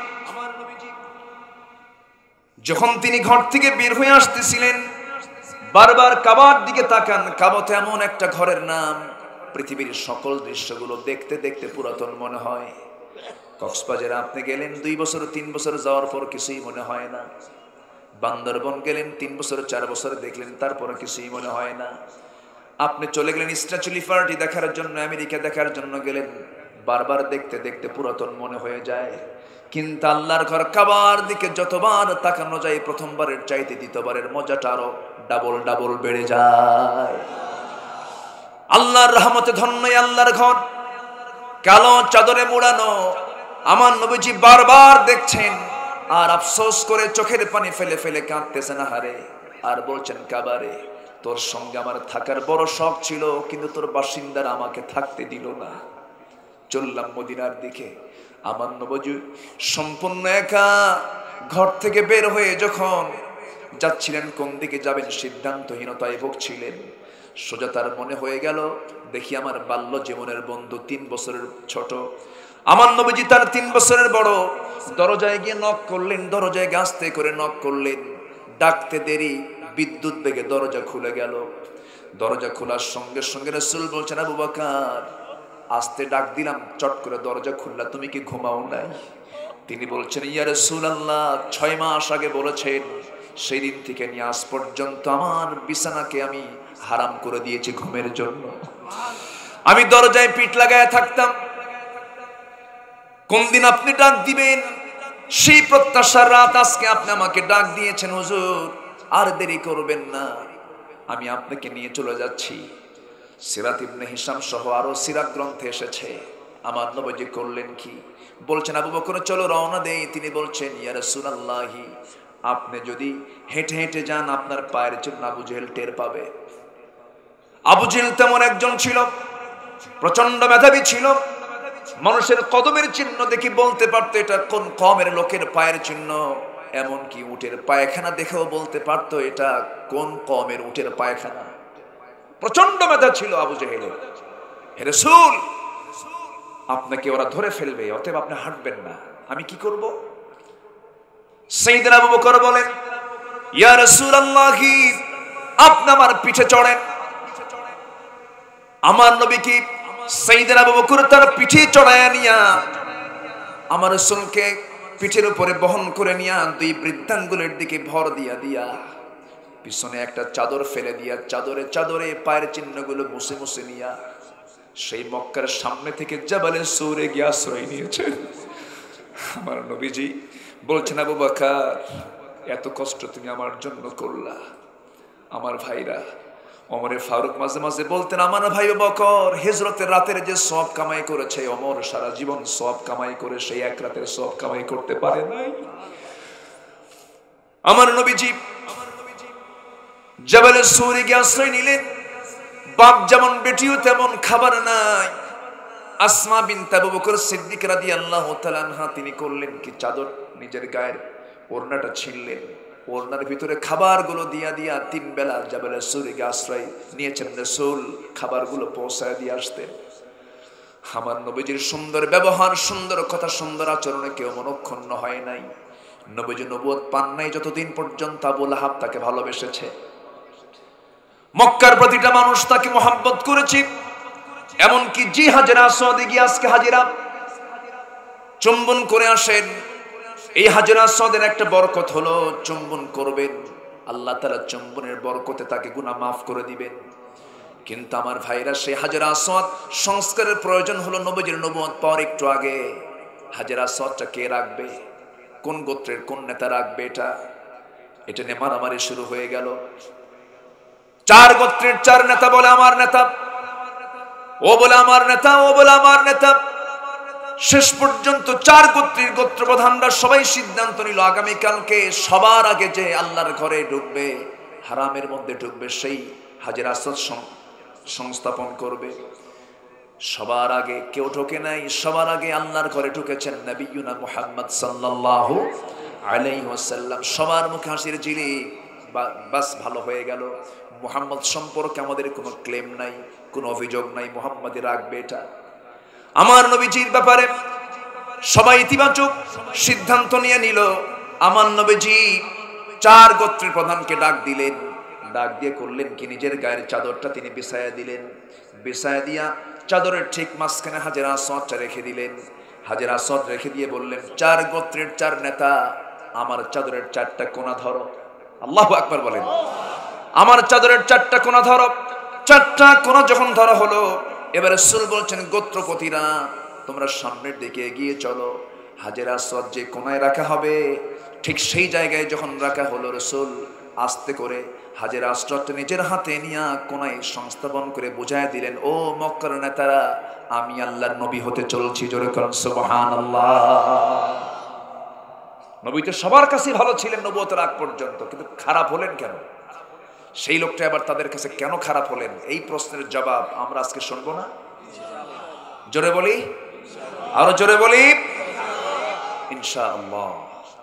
S1: যখন তিনি ঘর থেকে বের হয়ে আসতেছিলেন, বারবার কাবার দিকে তাকান। কাবা তো এমন একটা ঘরের নাম, পৃথিবীর সকল দৃশ্যগুলো দেখতে দেখতে পুরাতন মনে হয়। কক্সবাজারে আপনি গেলেন, দুই বছর তিন বছর যাওয়ার পর কিছুই মনে হয় না। বান্দরবন গেলেন, তিন বছর চার বছর দেখলেন, তারপরে কিছুই মনে হয় না। আপনি চলে গেলেন স্ট্যাচু লিফার্টি দেখার জন্য, আমেরিকা দেখার জন্য গেলেন, বারবার দেখতে দেখতে পুরাতন মনে হয়ে যায়। কিন্তু আল্লাহর ঘর কাবার দিকে যতবার তাকানো যায়, প্রথমবারের চাইতে দ্বিতীয়বারের মজাটা আরো ডাবল ডাবল বেড়ে যায়। আল্লাহর রহমতে ধন্য আল্লাহর ঘর, কালো চাদরে মোড়ানো। আমার নবীজি বারবার দেখছেন আর আফসোস করে চোখের পানি ফেলে ফেলে কাঁদতেছেন, হারে। আর বলছেন, কাবারে, তোর সঙ্গে আমার থাকার বড় শখ ছিল, কিন্তু তোর বাসিন্দারা আমাকে থাকতে দিল না। চললাম মদিনার দিকে। আমার নবীজি সম্পূর্ণ একা ঘর থেকে বের হয়ে যখন যাচ্ছিলেন, কোন দিকে যাবেন সিদ্ধান্তহীনতায় ভুগছিলেন। সোজা তার মনে হয়ে গেল, দেখি আমার বাল্য জীবনের বন্ধু, তিন বছরের ছোট আমার নবীজি তার তিন বছরের বড়। দরজায় গিয়ে নক করলেন, দরজায় আস্তে করে নক করলেন। ডাকতে দেরি, বিদ্যুৎ বেগে দরজা খুলে গেল। দরজা খোলার সঙ্গে সঙ্গে রাসূল বলছেন, আবু বকর, আস্তে ডাক দিলাম, চট করে দরজা খুললা, তুমি কি ঘুমাও নাই? তিনি বলছেন, ইয়া রাসূলুল্লাহ, ছয় মাস আগে বলেছেন, সেই দিন থেকে নিয়ে আজ পর্যন্ত আমার বিছানাকে আমি হারাম করে দিয়েছি ঘুমের জন্য। আমি দরজায় পিঠ লাগায় থাকতাম, কোন দিন আপনি ডাক দিবেন, সেই প্রত্যাশার রাত আজকে আপনি আমাকে ডাক দিয়েছেন। হুজুর, আর দেরি করবেন না, আমি আপনাকে নিয়ে চলে যাচ্ছি। সিরাত ইবনে হিশাম সহ আরো সিরাত গ্রন্থে এসেছে। আমার নবীজি করলেন কি? বলছেন, আবু বকর, চলো রওনা দেই। তিনি বলছেন, ইয়া রাসূলুল্লাহ, আপনি যদি হেঁটে হেঁটে যান, আপনার পায়ের চিহ্ন আবু জেহেল টের পাবে। আবু জেহেল তেমন একজন ছিল, প্রচন্ড মেধাবী ছিল। মানুষের কদমের চিহ্ন দেখি বলতে পারতো এটা কোন কমের লোকের পায়ের চিহ্ন। এমনকি উটের পায়খানা দেখেও বলতে পারতো এটা কোন কমের উটের পায়খানা। প্রচন্ড মেধা ছিল আবু জেহেলের। হে রাসূল, আপনাকে ওরা ধরে ফেলবে, অতএব আপনি হাঁটবেন না। আমি কি করব? সাইয়েদনা আবু বকর বলেন, ইয়া রাসূলুল্লাহ, আপনি আমার পিঠে চড়েন। আমার নবী কি সাইয়েদনা আবু বকর তার পিঠে চড়ায়া নিয়া আমার রাসূলকে পিঠের উপরে বহন করে নিয়া দুই বৃদ্ধাঙ্গুলের দিকে ভর দিয়া দিয়া পিছনে একটা চাদর ফেলে দিয়া চাদরে চাদরে পায়ের চিহ্নগুলো মুছে মুছে নিয়া সেই মক্কার সামনে থেকে জাবালে সূরে গিয়ে আশ্রয় নিয়েছে। আমার নবীজি বলছেন, আবু বকর, এত কষ্ট তুমি আমার জন্য করলা। আমার ভাইরা, ওমরে ফারুক মাঝে মাঝে বলতেন, আমার ভাই বকর হিজরতের রাতের যে সওয়াব কামাই করেছে, ওমর সারা জীবন সওয়াব কামাই করে সেই এক রাতের সওয়াব কামাই করতে পারে নাই। আমার নবীজি জাবালে সূরে গিয়ে আশ্রয় নিলেন। বাপ যেমন বেটিও তেমন, খাবার নাই। আসমা বিনত আবু বকর সিদ্দিক রাদিয়াল্লাহু তাআলা আনহা তিনি করলেন কি, চাদর নিজের গায়ের ওড়নাটা ছিঁড়লেন, ওড়নার ভিতরে খাবারগুলো দিয়া দিয়া তিন বেলা জাবালে সূরে গিয়ে আশ্রয় নিয়েছেন। রাসূল খাবারগুলো পৌঁছায় দিয়ে আসতেন। আমার নবীজির সুন্দর ব্যবহার, সুন্দর কথা, সুন্দর আচরণে কেউ মনক্ষুণ্ণ হয় নাই। নবীজি নবুয়ত পান নাই যতদিন পর্যন্ত আবু লাহাব তাকে ভালোবেসেছে। মক্কার প্রতিটা মানুষ তাকে মহব্বত করেছে। এমনকি জি হাজেরা আসওয়াদে গিয়ে আজকে হাজেরা চুম্বন করে আসেন। এই হাজেরা আসওয়াদের একটা বরকত হলো, চুম্বন করবেন, আল্লাহ তাআলা চুম্বনের বরকতে তাকে গুনাহ মাফ করে দিবেন। কিন্তু আমার ভাইরা, সেই হাজেরা আসওয়াদ সংস্কারের প্রয়োজন হলো নবীজির নবুয়ত পাওয়ার একটু আগে। হাজেরা আসওয়াদটা কে রাখবে, কোন গোত্রের কোন নেতা রাখবে, এটা এটা নিয়ে মারামারি শুরু হয়ে গেল। চার গোত্রের চার নেতা বলে আমার নেতা, ও বলে আমার নেতা, ও বলে আমার নেতা। শেষ পর্যন্ত চার গোত্রের গোত্রপ্রধানরা সবাই সিদ্ধান্ত নিল আগামীকালকে সবার আগে যে আল্লাহর ঘরে ঢুকবে, হারামের মধ্যে ঢুকবে, সেই হাজের আসওয়াদ সংস্থাপন করবে। সবার আগে কেউ ঢোকে নাই, সবার আগে আল্লাহর ঘরে ঢুকেছেন নবিয়ুনা মুহাম্মদ সাল্লাল্লাহু আলাইহি ওয়াসাল্লাম। সবার মুখে হাসির ঝিলি, বাস ভালো হয়ে গেল। মুহাম্মদ সম্পর্কে আমাদের কোনো ক্লেম নাই, কোনো অভিযোগ নাই, মুহাম্মদই রাখবে এটা। আমার নবীজির ব্যাপারে সবাই ইতিবাচক সিদ্ধান্ত নিয়ে নিল। আমার নবীজি চার গোত্রের প্রধানকে ডাক দিলেন, ডাক দিয়ে করলেন কি, নিজের গায়ের চাদরটা তিনি বিছায়া দিলেন। বিছায়া দিয়া চাদরের ঠিক মাঝখানে হাজের আসওয়াদটা রেখে দিলেন। হাজের আসওয়াদ রেখে দিয়ে বললেন, চার গোত্রের চার নেতা, আমার চাদরের চারটা কোনা ধরো। আল্লাহু আকবার বলেন। আমার চাদরের চারটা কোনা ধরো। চারটা কোনা যখন ধরা হলো, এবারে রাসূল বলছেন, গোত্রপতিরা তোমরা সামনের দিকে এগিয়ে চলো। হাজের আসওয়াদ যে কোনায় রাখা হবে ঠিক সেই জায়গায় যখন রাখা হলো, রাসূল আস্তে করে হাজের আসওয়াদটা নিজের হাতে নিয়ে কোনায় সংস্থাপন করে বুঝায় দিলেন, ও মক্কার নেতারা, আমি আল্লাহর নবী হতে চলছি। জোরে করুন সুবহানাল্লাহ। নবী তো সবার কাছেই ভালো ছিলেন নবুয়তের আগ পর্যন্ত, কিন্তু খারাপ হলেন কেন? সেই লোকটা আবার তাদের কাছে কেন খারাপ হলেন? এই প্রশ্নের জবাব আমরা আজকে শুনবো না? জোরে বলি, আরো জোরে বলি, ইনশাআল্লাহ।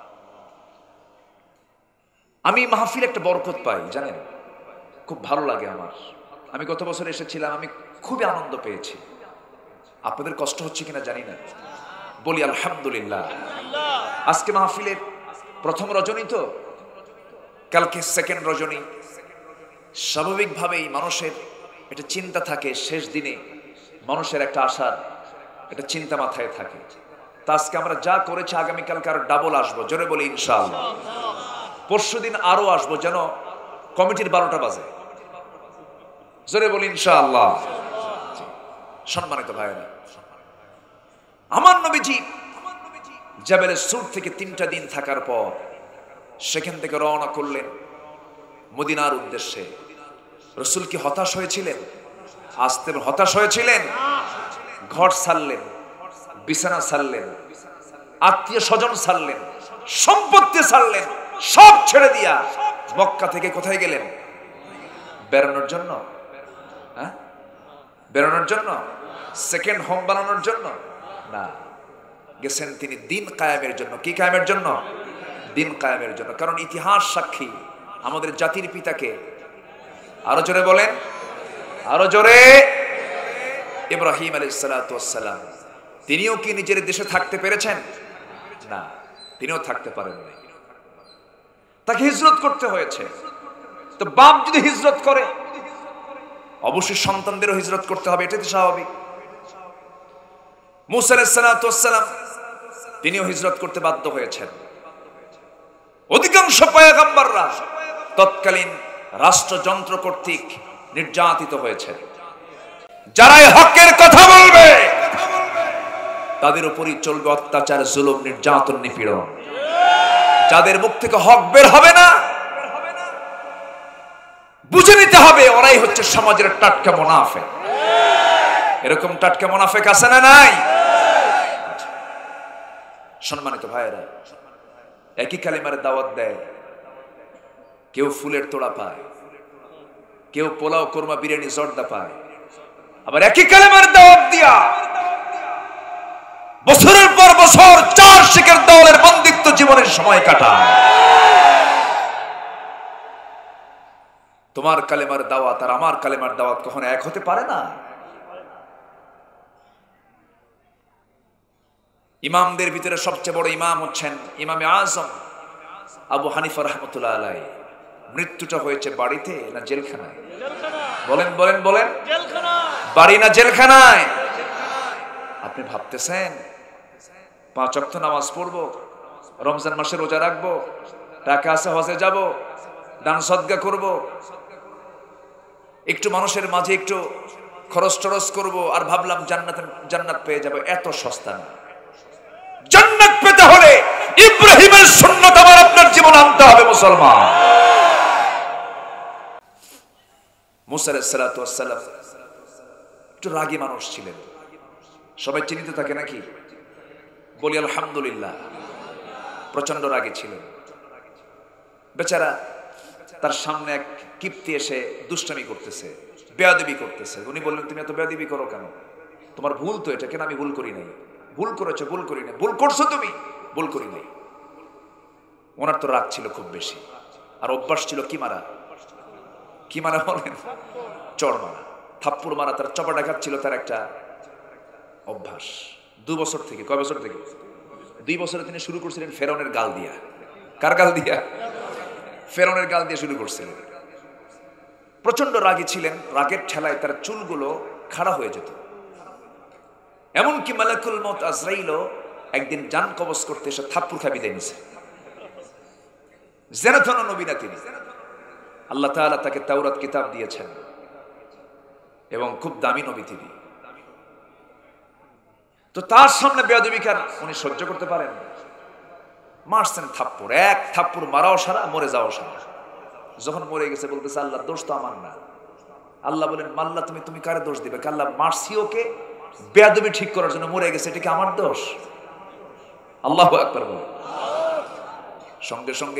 S1: আমি মাহফিল একটা বরকত পাই, জানেন, খুব ভালো লাগে আমার। আমি গত বছর এসেছিলাম, আমি খুবই আনন্দ পেয়েছি। আপনাদের কষ্ট হচ্ছে কিনা জানি না, বলি আলহামদুলিল্লাহ। আজকে মাহফিলের প্রথম রজনী তো, কালকে সেকেন্ড রজনী। স্বাভাবিকভাবেই মানুষের একটা চিন্তা থাকে, শেষ দিনে মানুষের একটা আশার একটা চিন্তা মাথায় থাকে। তা আজকে আমরা যা করেছি, আগামীকালকে আরো ডাবল আসবো। জোরে বলি ইনশাআল্লাহ। পরশু দিন আরো আসবো, যেন কমিটির বারোটা বাজে। জোরে বলি ইনশাআল্লাহ। সম্মানিত ভাইরা, আমার নবীজি জাবেলে সুর থেকে তিনটা দিন থাকার পর সেখান থেকে রওনা করলেন মদিনার উদ্দেশ্যে। রাসূল কি হতাশ হয়েছিলেন? আসতে হতাশ হয়েছিলেন? ঘর ছাড়লেন, বিছানা ছাড়লেন, আত্মীয় স্বজন ছাড়লেন, সম্পত্তি ছাড়লেন, সব ছেড়ে দিয়া মক্কা থেকে কোথায় গেলেন? বেড়ানোর জন্য? হ্যাঁ, বেড়ানোর জন্য, সেকেন্ড হোম বানানোর জন্য না, গেছেন তিনি দিন কায়েমের জন্য। কি কায়েমের জন্য? দিন কায়েমের জন্য। কারণ ইতিহাস সাক্ষী, আমাদের জাতির পিতাকে, আরো জোরে বলেন, আরো জোরে, ইব্রাহিম আলাইহিস সালাতু ওয়াস সালাম, তিনিও কি নিজের দেশে থাকতে পেরেছেন? না, তিনিও থাকতে পারেন নাই, তাকে হিজরত করতে হয়েছে। তো বাপ যদি হিজরত করে, অবশ্যই সন্তানদেরও হিজরত করতে হবে, এটাই তো স্বাভাবিক। মুসা আলাইহিস সালাতু ওয়াস সালাম তিনিও হিজরত করতে বাধ্য হয়েছেন। অধিকাংশ পয়গম্বররা তৎকালীন রাষ্ট্রযন্ত্র কর্তৃক নির্যাতিত হয়েছে। যারাই হকের কথা বলবে তাদের উপরই চলবে অত্যাচার, জুলুম, নির্যাতন, নিপীড়ন। যাদের মুখ থেকে হক বের হবে না, বুঝে নিতে হবে ওরাই হচ্ছে সমাজের টাটকা মুনাফিক। এরকম টাটকা মুনাফিক আছে না নাই? সম্মানিত ভাইয়েরা, একই কালিমার দাওয়াত দেয়, কেউ ফুলের তোড়া পায়, কেউ পোলাও, কোরমা, বিরিয়ানি, জর্দা পায়। আবার একই কালিমার দাওয়াত দিয়া বছরের পর বছর চার শিখের দলের বন্দিত্ব জীবনের সময় কাটায়। তোমার কালেমার দাওয়াত আর আমার কালেমার দাওয়াত কখনো এক হতে পারে না। ইমামদের ভিতরে সবচেয়ে বড় ইমাম হচ্ছেন ইমামে আজম আবু হানিফা রাহমাতুল্লাহ আলাইহি। মৃত্যুটা হয়েছে বাড়িতে না জেলখানায়? বলেন বলেন বলেন, বাড়ি না জেলখানায়? আপনি ভাবতেছেন পাঁচ ওয়াক্ত নামাজ পড়বো, রমজান মাসে রোজা রাখবো, টাকা আছে হজে যাব, দান সদকা করব, একটু মানুষের মাঝে একটু খরচ টরচ করব, আর ভাবলাম জান্নাত জান্নাত পেয়ে যাব। এত সস্তা না। জান্নাত পেতে হলে ইব্রাহিমের সুন্নাত আমার আপনার জীবন আনতে হবে মুসলমান। মুসা আলাইহিস সালাতু ওয়াস সালাম একটু রাগী মানুষ ছিলেন, সবাই চিন্তিত থাকে নাকি? বলি আলহামদুলিল্লাহ। প্রচন্ড রাগে ছিলেন বেচারা। তার সামনে এক কিপ্তি এসে দুষ্টামি করতেছে, বেয়াদবি করতেছে। উনি বললেন, তুমি এত বেয়াদবি করো কেন? তোমার ভুল তো এটা। কেন? আমি ভুল করি নাই। ভুল করেছো? ভুল করি নাই। ভুল করছো তুমি? ভুল করি নাই। ওনার তো রাগ ছিল খুব বেশি, আর অভ্যাস ছিল কি মারা, কি মারা বলেন, চড় মারা, থাপ্পড় মারা। তার চপা ডাকাত ছিল তার একটা অভ্যাস। দু বছর থেকে, কয় বছর থেকে? দুই বছরে তিনি শুরু করছিলেন ফেরাউনের গাল দিয়া। কার গাল দিয়া? ফেরাউনের গাল দিয়ে শুরু করছিলেন। প্রচন্ড রাগী ছিলেন। রাগের ঠেলায় তার চুলগুলো খাড়া হয়ে যেত। এমনকি মালাকুল মউত আজরাইলও একদিন জান কবজ করতে এসে থাপ্পড় খাবি দিয়ে নিছে। জেনাথন নবী না তিনি। আল্লাহ তাআলা তাকে তাওরাত কিতাব দিয়েছেন এবং খুব দামি নবী তিনি। তো তার সামনে বেয়াদবি কার উনি সহ্য করতে পারেন? মারছেন থাপ্পড়, এক থাপ্পড় মারাও সারা, মরে যাওয়া সারা। যখন মরে গেছে বলতেছে, আল্লাহ দোষ তো আমার না। আল্লাহ বলেন, মাল্লা তুমি তুমি কারে দোষ দিবে? আল্লাহ মারছি ওকে বেয়াদবি ঠিক করার জন্য, মরে গেছে, এটা কি আমার দোষ? আল্লাহু আকবার বল। সঙ্গে সঙ্গে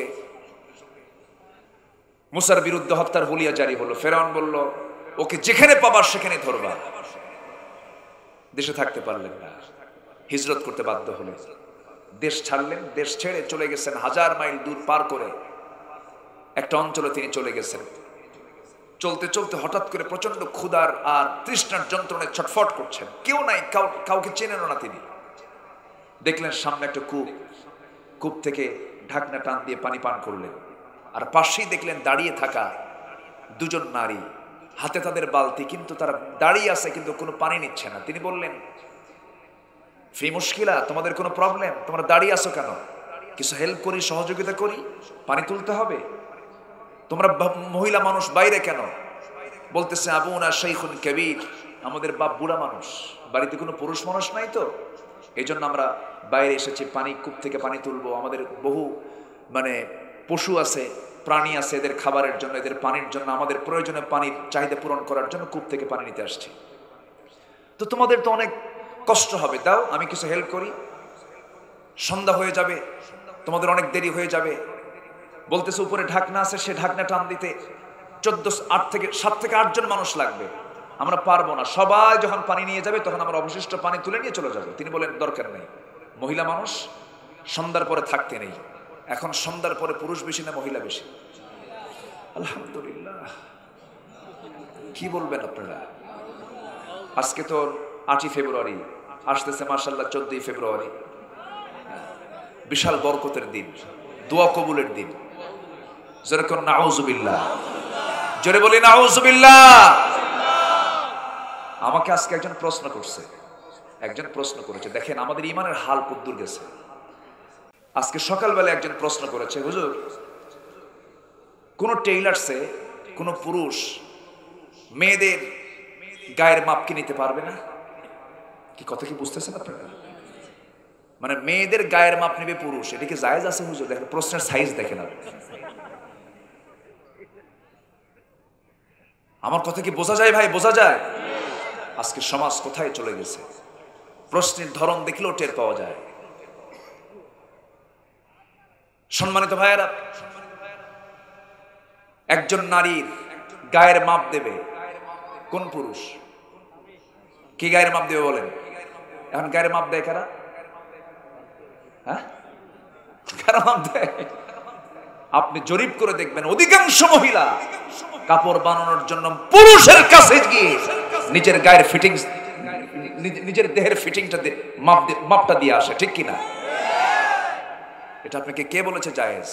S1: মুসার বিরুদ্ধে হত্যার হুলিয়া জারি হলো। ফেরাউন বলল, ওকে যেখানে পাবার সেখানে ধরবা। দেশে থাকতে পারলেন না, হিজরত করতে বাধ্য হলেন। দেশ ছাড়লেন। দেশ ছেড়ে চলে গেছেন হাজার মাইল দূর পার করে একটা অঞ্চলে তিনি চলে গেছেন। চলতে চলতে হঠাৎ করে প্রচন্ড ক্ষুধার আর তৃষ্ণার যন্ত্রণায় ছটফট করছেন। কেউ নাই, কাউকে চেনেন না তিনি। দেখলেন সামনে একটা কূপ। কূপ থেকে ঢাকনা টান দিয়ে পানি পান করলেন। আর পাশেই দেখলেন দাঁড়িয়ে থাকা দুজন নারী, হাতে তাদের বালতি, কিন্তু তারা দাঁড়িয়ে আছে কিন্তু কোনো পানি নিচ্ছে না। তিনি বললেন, ফি মুশকিলা, তোমাদের কোনো প্রবলেম? তোমরা দাঁড়িয়ে আছো কেন? কিছু হেল্প করি, সহযোগিতা করি, পানি তুলতে হবে। তোমরা মহিলা মানুষ বাইরে কেন? বলতেছে, আবুনা শাইখুন কাবীর, আমাদের বাপ বুড়া মানুষ, বাড়িতে কোনো পুরুষ মানুষ নাই, তো এই জন্য আমরা বাইরে এসেছি, পানি কূপ থেকে পানি তুলবো। আমাদের বহু মানে পশু আছে, প্রাণী আছে, এদের খাবারের জন্য, এদের পানির জন্য, আমাদের প্রয়োজনে পানির চাহিদা পূরণ করার জন্য কূপ থেকে পানি নিতে আসছি। তো তোমাদের তো অনেক কষ্ট হবে, দাও আমি কিছু হেল্প করি। সন্ধ্যা হয়ে যাবে, তোমাদের অনেক দেরি হয়ে যাবে। বলতেছে উপরে ঢাকনা আছে, সে ঢাকনা টান দিতে চোদ্দ আট থেকে সাত থেকে আটজন মানুষ লাগবে, আমরা পারবো না। সবাই যখন পানি নিয়ে যাবে তখন আমরা অবশিষ্ট পানি তুলে নিয়ে চলে যাবো। তিনি বলেন, দরকার নেই, মহিলা মানুষ, সন্ধ্যার পরে থাকতে নেই। এখন সন্ধ্যার পরে পুরুষ বেশি না মহিলা বেশি? আলহামদুলিল্লাহ। কি বলবেন আপনারা? আজকে তো আটই ফেব্রুয়ারি, আসতেছে মাশাআল্লাহ চোদ্দই ফেব্রুয়ারি, বিশাল বরকতের দিন, দোয়া কবুলের দিন। জোরে কোন নাউজুবিল্লাহ, জোরে বলি নাউজুবিল্লাহ। আমাকে আজকে একজন প্রশ্ন করছে, একজন প্রশ্ন করেছে, দেখেন আমাদের ইমানের হাল কদ্দুর গেছে। আজকে সকালবেলা একজন প্রশ্ন করেছে, হুজুর কোন টেইলার্সে কোন পুরুষ মেয়েদের গায়ের মাপ কি নিতে পারবে না? কি কথা কি বুঝতেছেন আপনারা? মানে মেয়েদের গায়ের মাপ নেবে পুরুষ, এটা কি জায়েজ আছে হুজুর? দেখেন প্রশ্নের সাইজ দেখেন আপনি। আমার কথা কি বোঝা যায় ভাই? বোঝা যায়? আজকে সমাজ কোথায় চলে গেছে, প্রশ্নের ধরন দেখলেও টের পাওয়া যায়। সম্মানিত ভাইয়েরা, একজন নারীর গায়ের মাপ দেবে কোন পুরুষ? কি গায়ের মাপ দেবে বলেন? এখন গায়ের মাপ দেয় কারা? হ্যাঁ, কারা মাপ দেয়? আপনি জরিপ করে দেখবেন, অধিকাংশ মহিলা কাপড় বানানোর জন্য পুরুষের কাছে গিয়ে নিজের গায়ের ফিটিংস, নিজের দেহের ফিটিংটা মাপ মাপটা দিয়ে আসে, ঠিক কিনা? এটা আপনাকে কে বলেছে জায়েজ?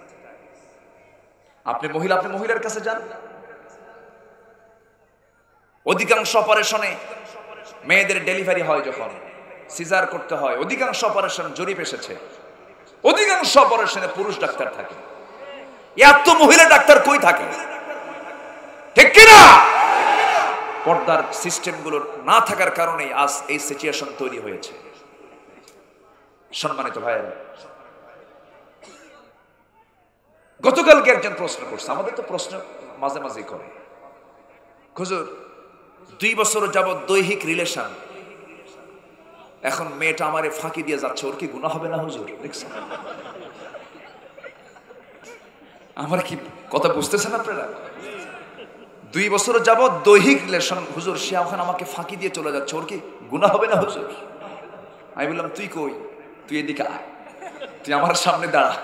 S1: আপনি মহিলা, আপনি মহিলার কাছে যান। অধিকাংশ অপারেশনে মেয়েদের ডেলিভারি হয়, যখন সিজার করতে হয়, অধিকাংশ অপারেশন জরিপ এসেছে, অধিকাংশ অপারেশনে পুরুষ ডাক্তার থাকে। এত মহিলা ডাক্তার কই থাকে? ঠিক কিনা? পর্দার সিস্টেমগুলো না থাকার কারণেই আজ এই সিচুয়েশন তৈরি হয়েছে। সম্মানিত ভাইয়েরা, গতকালকে একজন প্রশ্ন করছে, আমাদের তো প্রশ্ন মাঝে মাঝে করে, হুজুর দুই বছর যাবত দৈহিক রিলেশন, এখন মেয়েটা আমারে ফাঁকি দিয়ে যাচ্ছে, ওর কি গুনাহ হবে না হুজুর? দেখছেন আমার কি কথা বুঝতেছেন আপনারা? দুই বছর যাবৎ দৈহিক রিলেশন হুজুর, সে এখন আমাকে ফাঁকি দিয়ে চলে যাচ্ছে, ওর কি গুনাহ হবে না হুজুর? আমি বললাম তুই কই, তুই এদিকে আয়, তুই আমার সামনে দাঁড়া।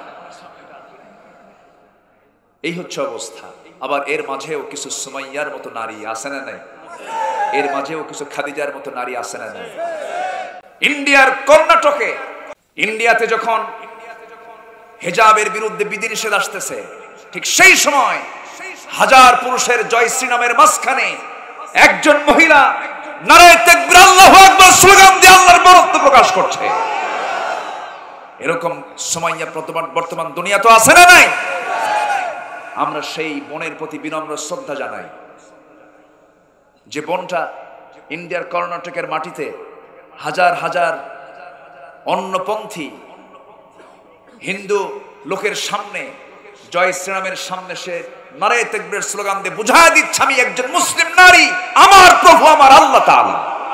S1: এই হচ্ছে অবস্থা। আবার এর মাঝেও কিছু সুমাইয়ার মতো নারী আছে না নাই? এর মাঝেও কিছু খাদিজার মতো নারী আছে না নাই? ইন্ডিয়ার কর্ণাটকে, ইন্ডিয়াতে যখন হিজাবের বিরুদ্ধে বিধিনিষেধ আসতেছে, ঠিক সেই সময় হাজার পুরুষের জয় শ্রীরামের মাঝখানে একজন মহিলা নারায়ে তাকবীর আল্লাহু আকবার স্লোগান দিয়ে আল্লাহর বরত্ব প্রকাশ করছে। এরকম সুমাইয়া বর্তমান দুনিয়া তো আছে না নাই? আমরা সেই বোনের প্রতি বিনম্র শ্রদ্ধা জানাই, যে বোনটা ইন্ডিয়ার কর্ণাটকের মাটিতে হাজার হাজার অন্যপন্থী হিন্দু লোকের সামনে, জয় শ্রীরামের সামনে সে নারায়ে তাকবীরের স্লোগান দিয়ে বুঝায় দিচ্ছে আমি একজন মুসলিম নারী, আমার প্রভু আমার আল্লাহ তাআলা।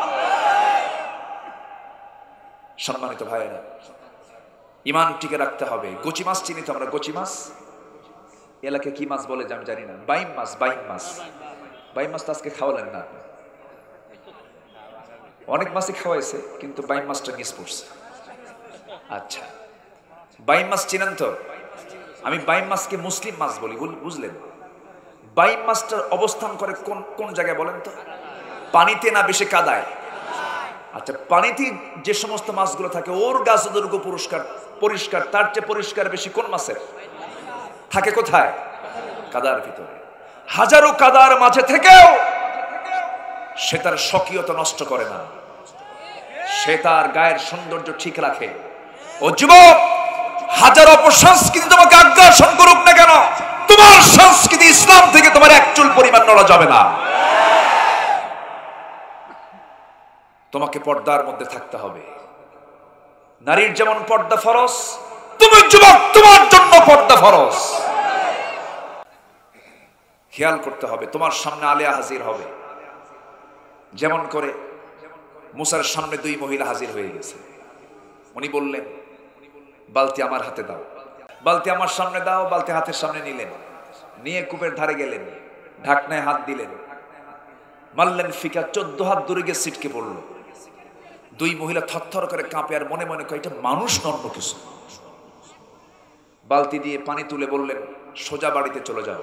S1: সম্মানিত ভাইয়েরা, ঈমান টিকে রাখতে হবে। গোচি মাছ চিনি তো আমরা, গোচি মাছ এলাকায় কি মাছ বলে আমি জানি না, বাইম মাছ, বাইম মাছ। বাইম মাছ তো আজকে খাওয়ালেন না, অনেক মাছই খাওয়াইছে কিন্তু বাইম মাছটা মিস করছে। আচ্ছা, বাইম মাছ চিনেন তো? আমি বাইম মাছকে মুসলিম মাছ বলি, বুঝলেন? বাইম মাছটার অবস্থান করে কোন কোন জায়গায় বলেন তো? পানিতে না বেশি কাদায়? আচ্ছা, পানিতে যে সমস্ত মাছগুলো থাকে ওর গাছ দুর্গ পুরস্কার পরিষ্কার, তার চেয়ে পরিষ্কার বেশি কোন মাছের থাকে? কোথায়? কাদার ভিতরে। হাজারো কাদার মাঝে থেকেও সে তার স্বকীয়তা নষ্ট করে না, সে তার গায়ের সৌন্দর্য ঠিক রাখে। ও যুবক, হাজার অপসংস্কৃতি তোমাকে আগ্রাসন করুক না কেন, তোমার সংস্কৃতি ইসলাম থেকে তোমার এক চুল পরিমাণ নড়া যাবে না। তোমাকে পর্দার মধ্যে থাকতে হবে। নারীর যেমন পর্দা ফরজ, তুমি যুবক তোমার জন্য পর্দা ফরজ। খেয়াল করতে হবে, তোমার সামনে আলেয়া হাজির হবে, যেমন করে মুসার সামনে দুই মহিলা হাজির হয়ে গেছে। উনি বললেন বালতি আমার হাতে দাও, বালতি আমার সামনে দাও। বালতি হাতের সামনে নিলেন, নিয়ে কূপের ধারে গেলেন, ঢাকনায় হাত দিলেন, মারলেন ফিকা, চোদ্দ হাত দূরে গিয়ে ছিটকে পড়লো। দুই মহিলা থরথর করে কাঁপে আর মনে মনে কয় এটা মানুষ নন্য কিছু। বালতি দিয়ে পানি তুলে বললেন সোজা বাড়িতে চলে যাও।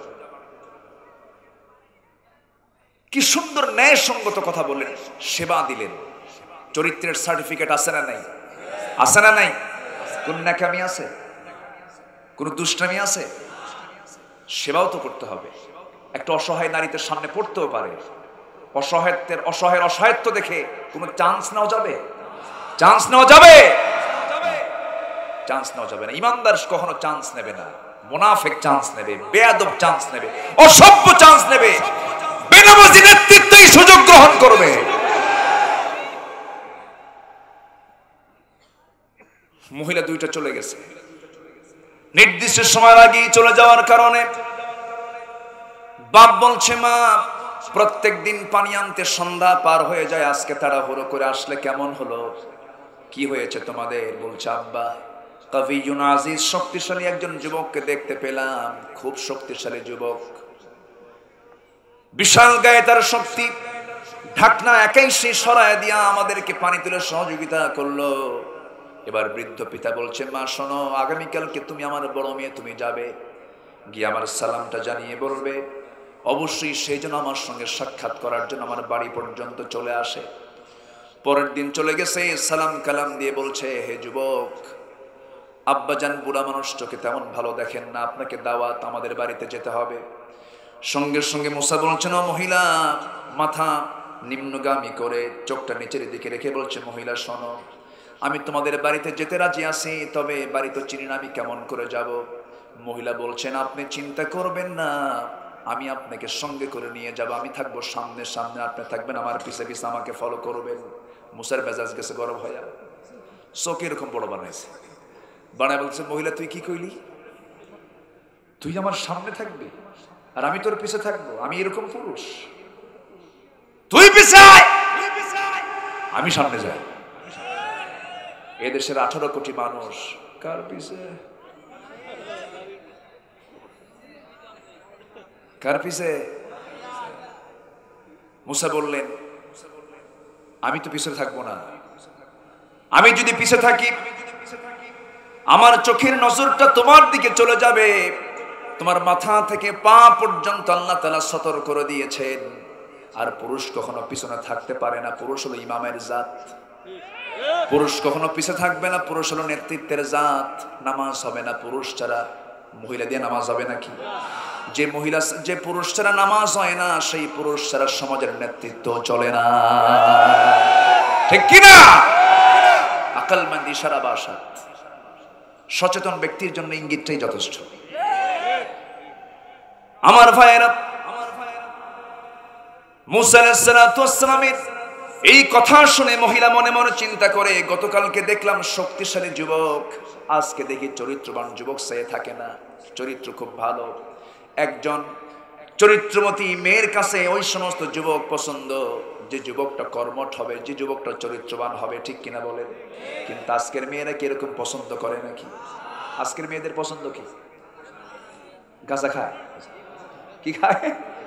S1: কি সুন্দর ন্যায়সঙ্গত কথা বললেন, সেবা দিলেন। চরিত্রের সার্টিফিকেট আছে না নাই? আছে না নাই? কোন ন্যাকামি আছে? কোন দুষ্টামি আছে? সেবাও তো করতে হবে। একটা অসহায় নারীতে সামনে পড়তেও পারে, অসহায়ত্বের অসহায়ের অসহায়ত্ব দেখে কোনো চান্স নেওয়া যাবে? চান্স নেওয়া যাবে? চান্স নেওয়া যাবে না। ইমানদার কখনো চান্স নেবে না, মুনাফিক চান্স নেবে, বেয়াদব চান্স নেবে, অসভ্য চান্স নেবে, বেনামাজি নেতৃত্বই সুযোগ গ্রহণ করবে। মহিলা দুইটা চলে গেছে, নির্দিষ্ট সময়ের আগেই চলে যাওয়ার কারণে বাপ বলছে মা প্রত্যেক দিন পানি আনতে সন্ধ্যা পার হয়ে যায়, আজকে তাড়াহুড়ো করে আসলে কেমন হলো? কি হয়েছে তোমাদের? বলছে আব্বা কাভিয়ুন আজিজ, শক্তিশালী একজন যুবককে দেখতে পেলাম, খুব শক্তিশালী যুবক, বিশাল গায়ে তার শক্তি, ঢাকনা একাই সে সরায় দিয়া আমাদেরকে পানি তুলে সহযোগিতা করলো। এবার বৃদ্ধ পিতা বলছে মা শোনো, আগামীকালকে তুমি আমার বড় মেয়ে, তুমি যাবে গিয়ে আমার সালামটা জানিয়ে বলবে অবশ্যই সেই জন্য আমার সঙ্গে সাক্ষাৎ করার জন্য আমার বাড়ি পর্যন্ত চলে আসে। পরের দিন চলে গেছে, সালাম কালাম দিয়ে বলছে হে যুবক, আব্বাজান বুড়া মানুষটাকে তেমন ভালো দেখেন না, আপনাকে দাওয়াত, আমাদের বাড়িতে যেতে হবে। সঙ্গে সঙ্গে মুসা বলছেন মহিলা মাথা নিম্নগামী করে চোখটা নিচের দিকে রেখে বলছে মহিলা শোনো, আমি তোমাদের বাড়িতে যেতে রাজি আছি, তবে বাড়ি তো চিনি না, আমি কেমন করে যাব? মহিলা বলছেন আপনি চিন্তা করবেন না, আমি আপনাকে সঙ্গে করে নিয়ে যাব, আমি থাকবো সামনে সামনে, আপনি থাকবেন আমার পিছে পিছে, আমাকে ফলো করবেন। মুসার মেজাজ গেছে গরম হইয়া, চোখ এরকম বড় বানাইছে, বানায় বলছে মহিলা তুই কি কইলি? তুই আমার সামনে থাকবি আর আমি তোর পিছে থাকবো? আমি এরকম পুরুষ? তুই পিছে আয়, আমি সামনে যাই। এদেশের আঠারো কোটি মানুষ কার পিছে কার পিছে? মুসা বললেন, আমি তো পিছে থাকবো না। আমি যদি পিছে থাকি আমার চোখের নজরটা তোমার দিকে চলে যাবে। তোমার মাথা থেকে পা পর্যন্ত আল্লাহ তাআলা সতর্ক করে দিয়েছেন। আর পুরুষ কখনো পিছনে থাকতে পারে না, পুরুষ হলো ইমামের জাত। পুরুষ কখনো পিছে থাকবে না, পুরুষ হলো নেতৃত্বের জাত। নামাজ হবে না পুরুষ ছাড়া। মহিলা দিয়ে নামাজ হবে নাকি? যে মহিলা যে পুরুষ ছাড়া নামাজ হয় না, সেই পুরুষ ছাড়া সমাজের নেতৃত্ব চলে না, ঠিক কিনা? আকলমন্দ ইশারা বাসাত, সচেতন ব্যক্তির জন্য ইঙ্গিতটাই যথেষ্ট। আমার ভাইয়েরা, মুসা আলাইহিস সালাতু ওয়াস সালামের এই কথা শুনে মহিলা মনে মনে চিন্তা করে, গতকালকে দেখলাম শক্তিশালী যুবক, আজকে দেখি চরিত্রবান যুবক সে থাকে না। চরিত্র খুব ভালো। একজন চরিত্রমতী মেয়ের কাছে ওই সমস্ত যুবক পছন্দ যে যুবকটা কর্মঠ হবে, যে যুবকটা চরিত্রবান হবে, ঠিক কিনা বলেন? কিন্তু আজকের মেয়েরা কি এরকম পছন্দ করে নাকি? আজকের মেয়েদের পছন্দ কি? গাঁজা খায়? কি খায়?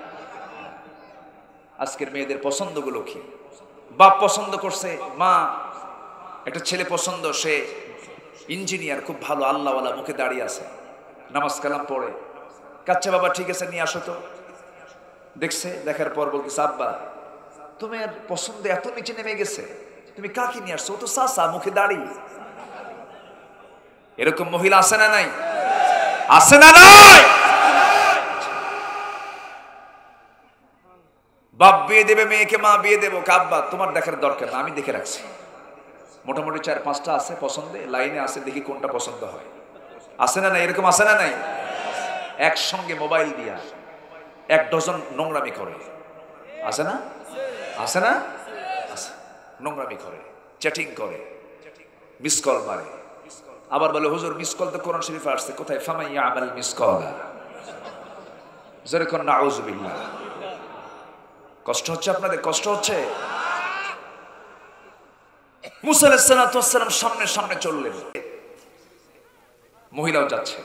S1: আজকের মেয়েদের পছন্দগুলো কি? বাপ পছন্দ করছে, মা একটা ছেলে পছন্দ, সে ইঞ্জিনিয়ার, খুব ভালো, আল্লাহওয়ালা, মুখে দাঁড়িয়ে আছে, নামাজ কালাম পড়ে। কাচ্চা বাবা ঠিক আছে, নিয়ে আসো তো। দেখছে, দেখার পর বলতেছে, আব্বা তোমার পছন্দ এত নিচে নেমে গেছে, তুমি কাকে নিয়ে আসছো? ও তো চাচা, মুখে দাঁড়িয়ে। এরকম মহিলা আছে না নাই? আছে না নাই? বাপ বিয়ে দেবে মেয়েকে, মা বিয়ে দেবো, আব্বা তোমার দেখার দরকার না, আমি দেখে রাখছি। মোটামুটি চার পাঁচটা আছে পছন্দে, লাইনে আছে, দেখি কোনটা পছন্দ হয়। আছে না নাই? এরকম আছে না নাই? একসঙ্গে মোবাইল দিয়া এক ডজন নোংরামি করে। আছে না? আছে না? নোংরামি করে, চ্যাটিং করে, মিস কল মারে। আবার বলে, হুজুর মিস কল তো কোরআন শরীফে আসছে, কোথায়? ফামান ইয়ামাল মিসকালা, যেরকম নাউযুবিল্লাহ। কষ্ট হচ্ছে আপনাদের? কষ্ট হচ্ছে? মুসা আলাইহিস সালাতু ওয়াস সালাম সামনে সামনে চললেন, মহিলাও যাচ্ছে।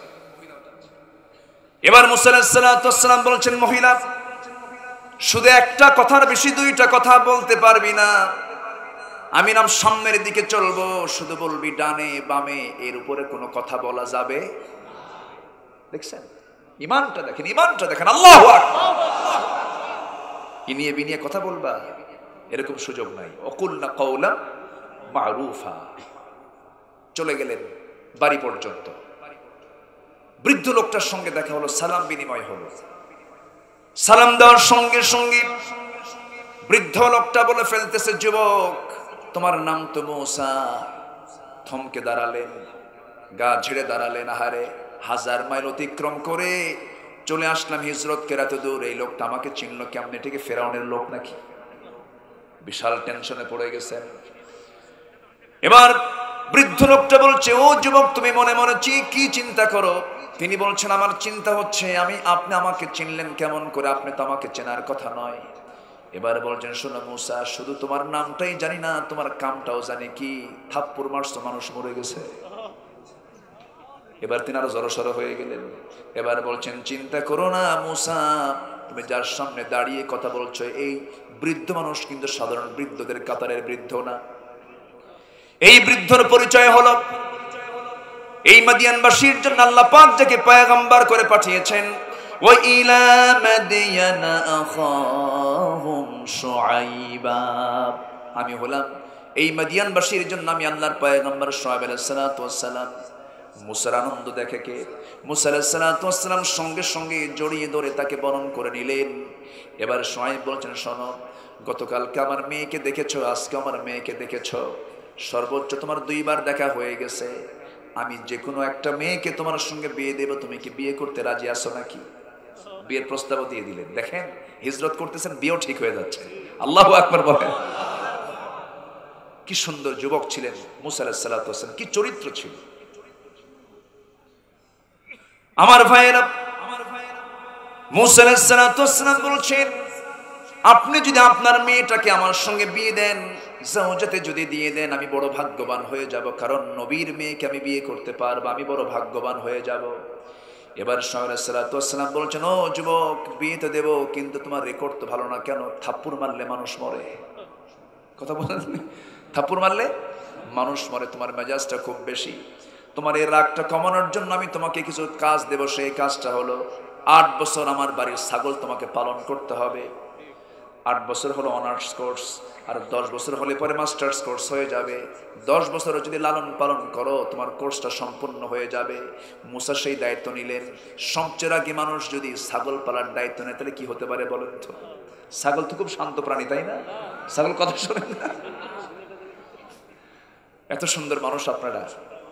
S1: এবার মুসা আলাইহিস সালাতু ওয়াস সালাম বলছেন, মহিলা শুধু একটা কথার বেশি দুইটা কথা বলতে পারবি না। আমি নাম সামনের দিকে চলবো, শুধু বলবি ডানে বামে, এর উপরে কোনো কথা বলা যাবে? দেখছেন ইমানটা? দেখেন ইমানটা দেখেন। আল্লাহু আকবার। ইনিয়ে বিনিয়ে কথা বলবা, এরকম সুযোগ নাই। অকুলনা কওলা মারুফা। চলে গেলেন বাড়ি পর্যন্ত। বৃদ্ধ লোকটার সঙ্গে দেখা হলো, সালাম বিনিময় হলো। সালাম দেওয়ার সঙ্গে সঙ্গে বৃদ্ধ লোকটা বলে ফেলতেছে, যুবক তোমার নাম তো মুসা। থমকে দাঁড়ালেন, গা ঝেড়ে দাঁড়ালেন। আহারে, হাজার মাইল অতিক্রম করে চলে আসলাম হিজরত করে এত দূর, এই লোকটা আমাকে চিনল কেমনে? ঠিক ফেরাউনের লোক নাকি? বিশাল টেনশনে পড়ে গেছেন। এবার বৃদ্ধ লোকটা বলছে, ও যুবক তুমি মনে মনে কি চিন্তা করো? তিনি বলছেন, আমার চিন্তা হচ্ছে আমি আপনি আমাকে চিনলেন কেমন করে? আপনি তো আমাকে চেনার কথা নয়। এবার বলছেন, শোনো মুসা, শুধু তোমার নামটাই জানি না, তোমার কামটাও জানি। কি? থাপ্পড় মারছো, মানুষ মরে গেছে। এবার তিনি আরো জড়সড় হয়ে গেলেন। এবার বলছেন, চিন্তা করো না মুসা, তুমি যার সামনে দাঁড়িয়ে কথা বলছো এই বৃদ্ধ মানুষ কিন্তু সাধারণ বৃদ্ধদের কাতারের বৃদ্ধ না। এই বৃদ্ধর পরিচয় হলো এই মাদিয়ানবাসীর জন্য আল্লাহ পাক যাকে পয়গম্বর করে পাঠিয়েছেন। ওয়া ইলা মাদিয়ানা আখাহুম শুআইবা। আমি হলাম এই মাদিয়ানবাসীর জন্য আমি আল্লাহর পয়গম্বর শুআইব আলাইহিস সালাতু ওয়াস সালাম। মুসার আনন্দ দেখে কে? মুসা আলাইহিস সালাতু ওয়াস সালাম সঙ্গে সঙ্গে জড়িয়ে ধরে তাকে বরণ করে নিলেন। এবার শুআইব বলছেন, শোনো, গতকালকে আমার মেয়েকে দেখেছো, আজকে আমার মেয়েকে দেখেছো, সর্বোচ্চ তোমার দুইবার দেখা হয়ে গেছে। আমি যে কোনো একটা মেয়েকে তোমার সঙ্গে বিয়ে দেব, তুমি কি বিয়ে করতে রাজি আছো নাকি? বিয়ের প্রস্তাবও দিয়ে দিলেন। দেখেন হিজরত করতেছেন, বিয়েও ঠিক হয়ে যাচ্ছে। আল্লাহু আকবার বলেন। কি সুন্দর যুবক ছিলেন মুসা আলাইহিস সালাতু ওয়াস সালাম, কি চরিত্র ছিল। আমার ভাইয়েরা, মুসা আলাইহিস সালাতু ওয়াস সালাম বলছেন, আপনি যদি আপনার মেয়েটাকে আমার সঙ্গে বিয়ে দেন, জাওজাতে যদি দিয়ে দেন আমি বড় ভাগ্যবান হয়ে যাব, কারণ নবীর মেয়েকে আমি বিয়ে করতে পারবো, আমি বড় ভাগ্যবান হয়ে যাব। এবার সাল্লাল্লাহু আলাইহি ওয়াসাল্লাম বলছেন, ও যুবক, বিয়ে তো দেবো, কিন্তু তোমার রেকর্ড তো ভালো না। কেন? থাপ্পড় মারলে মানুষ মরে। কথা বলেন, থাপ্পড় মারলে মানুষ মরে। তোমার মেজাজটা খুব বেশি, তোমার এই রাগটা কমানোর জন্য আমি তোমাকে কিছু কাজ দেব। সেই কাজটা হলো আট বছর আমার বাড়ির ছাগল তোমাকে পালন করতে হবে। আট বছর হলো অনার্স কোর্স, আর দশ বছর হলে পরে মাস্টার্স কোর্স হয়ে যাবে। দশ বছর যদি লালন পালন করো তোমার কোর্সটা সম্পূর্ণ হয়ে যাবে। মুসা সেই দায়িত্ব নিলেন। সবচেয়ে আগে মানুষ যদি ছাগল পালার দায়িত্ব নেয় তাহলে কি হতে পারে বলেন তো? ছাগল তো খুব শান্ত প্রাণী, তাই না? ছাগল কথা শোনেন না? এত সুন্দর মানুষ আপনারা।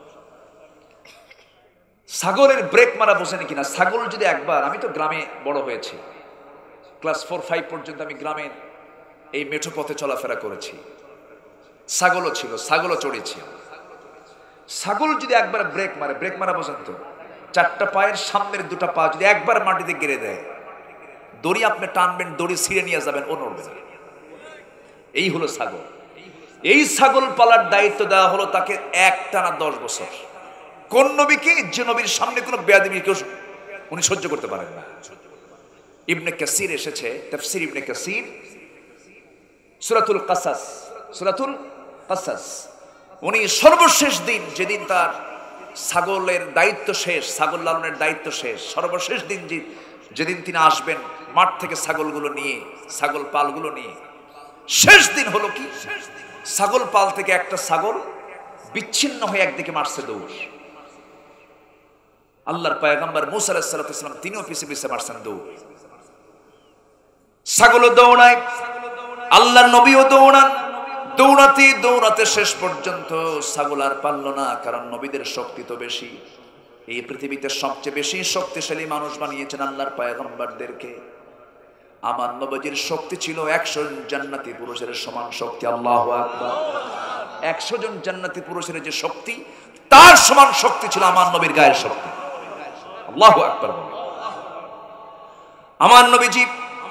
S1: ছাগলের ব্রেক মারা বোঝেন কিনা? ছাগল যদি একবার, আমি তো গ্রামে বড় হয়েছি, ক্লাস ফোর ফাইভ পর্যন্ত আমি গ্রামে এই মেঠো পথে চলাফেরা করেছি। ছাগলও ছিল, ছাগলও চড়েছি। ছাগল যদি একবার ব্রেক মারে, ব্রেক মারা বোঝেন তো? চারটা পায়ের সামনের দুটা পা যদি একবার মাটিতে গেড়ে দেয়, দড়ি আপনি টানবেন, দড়ি ছিঁড়ে নিয়ে যাবেন, ও নড়বে না। এই হলো ছাগল। এই ছাগল পালার দায়িত্ব দেওয়া হলো তাকে একটানা দশ বছর। কোন নবীকে? যে নবীর সামনে কোনো বেয়াদবি কেউ উনি সহ্য করতে পারেন না। ইবনে কাসির এসেছে, তাফসীর ইবনে কাসির, সূরাতুল কাসাস, সূরাতুল কাসাস। উনি সর্বশেষ দিন, যেদিন তার ছাগলের দায়িত্ব শেষ, ছাগল লালনের দায়িত্ব শেষ, সর্বশেষ দিন যেদিন তিনি আসবেন মাঠ থেকে ছাগলগুলো নিয়ে, ছাগল পালগুলো নিয়ে, শেষ দিন হলো কি, ছাগল পাল থেকে একটা ছাগল বিচ্ছিন্ন হয়ে একদিকে মারছে দৌড়। আল্লাহর পয়গম্বর মুসা আলাইহিস সালাম তিনিও পিছে পিছে মারছেন দৌড়। ছাগলও দৌড়ায়, আল্লাহর নবীও দৌড়ান। দৌড়াতে দৌড়াতে শেষ পর্যন্ত ছাগল আর পারল না, কারণ নবীদের শক্তি তো বেশি। এই পৃথিবীতে সবচেয়ে বেশি শক্তিশালী মানুষ বানিয়েছেন আল্লাহর পয়গম্বরদেরকে। আমার নবীর শক্তি ছিল একশো জন জান্নাতি পুরুষের সমান শক্তি। আল্লাহু আকবার। একশো জন জান্নাতি পুরুষের যে শক্তি, তার সমান শক্তি ছিল আমার নবীর গায়ের শক্তি। আল্লাহু আকবার। আমার নবীজি,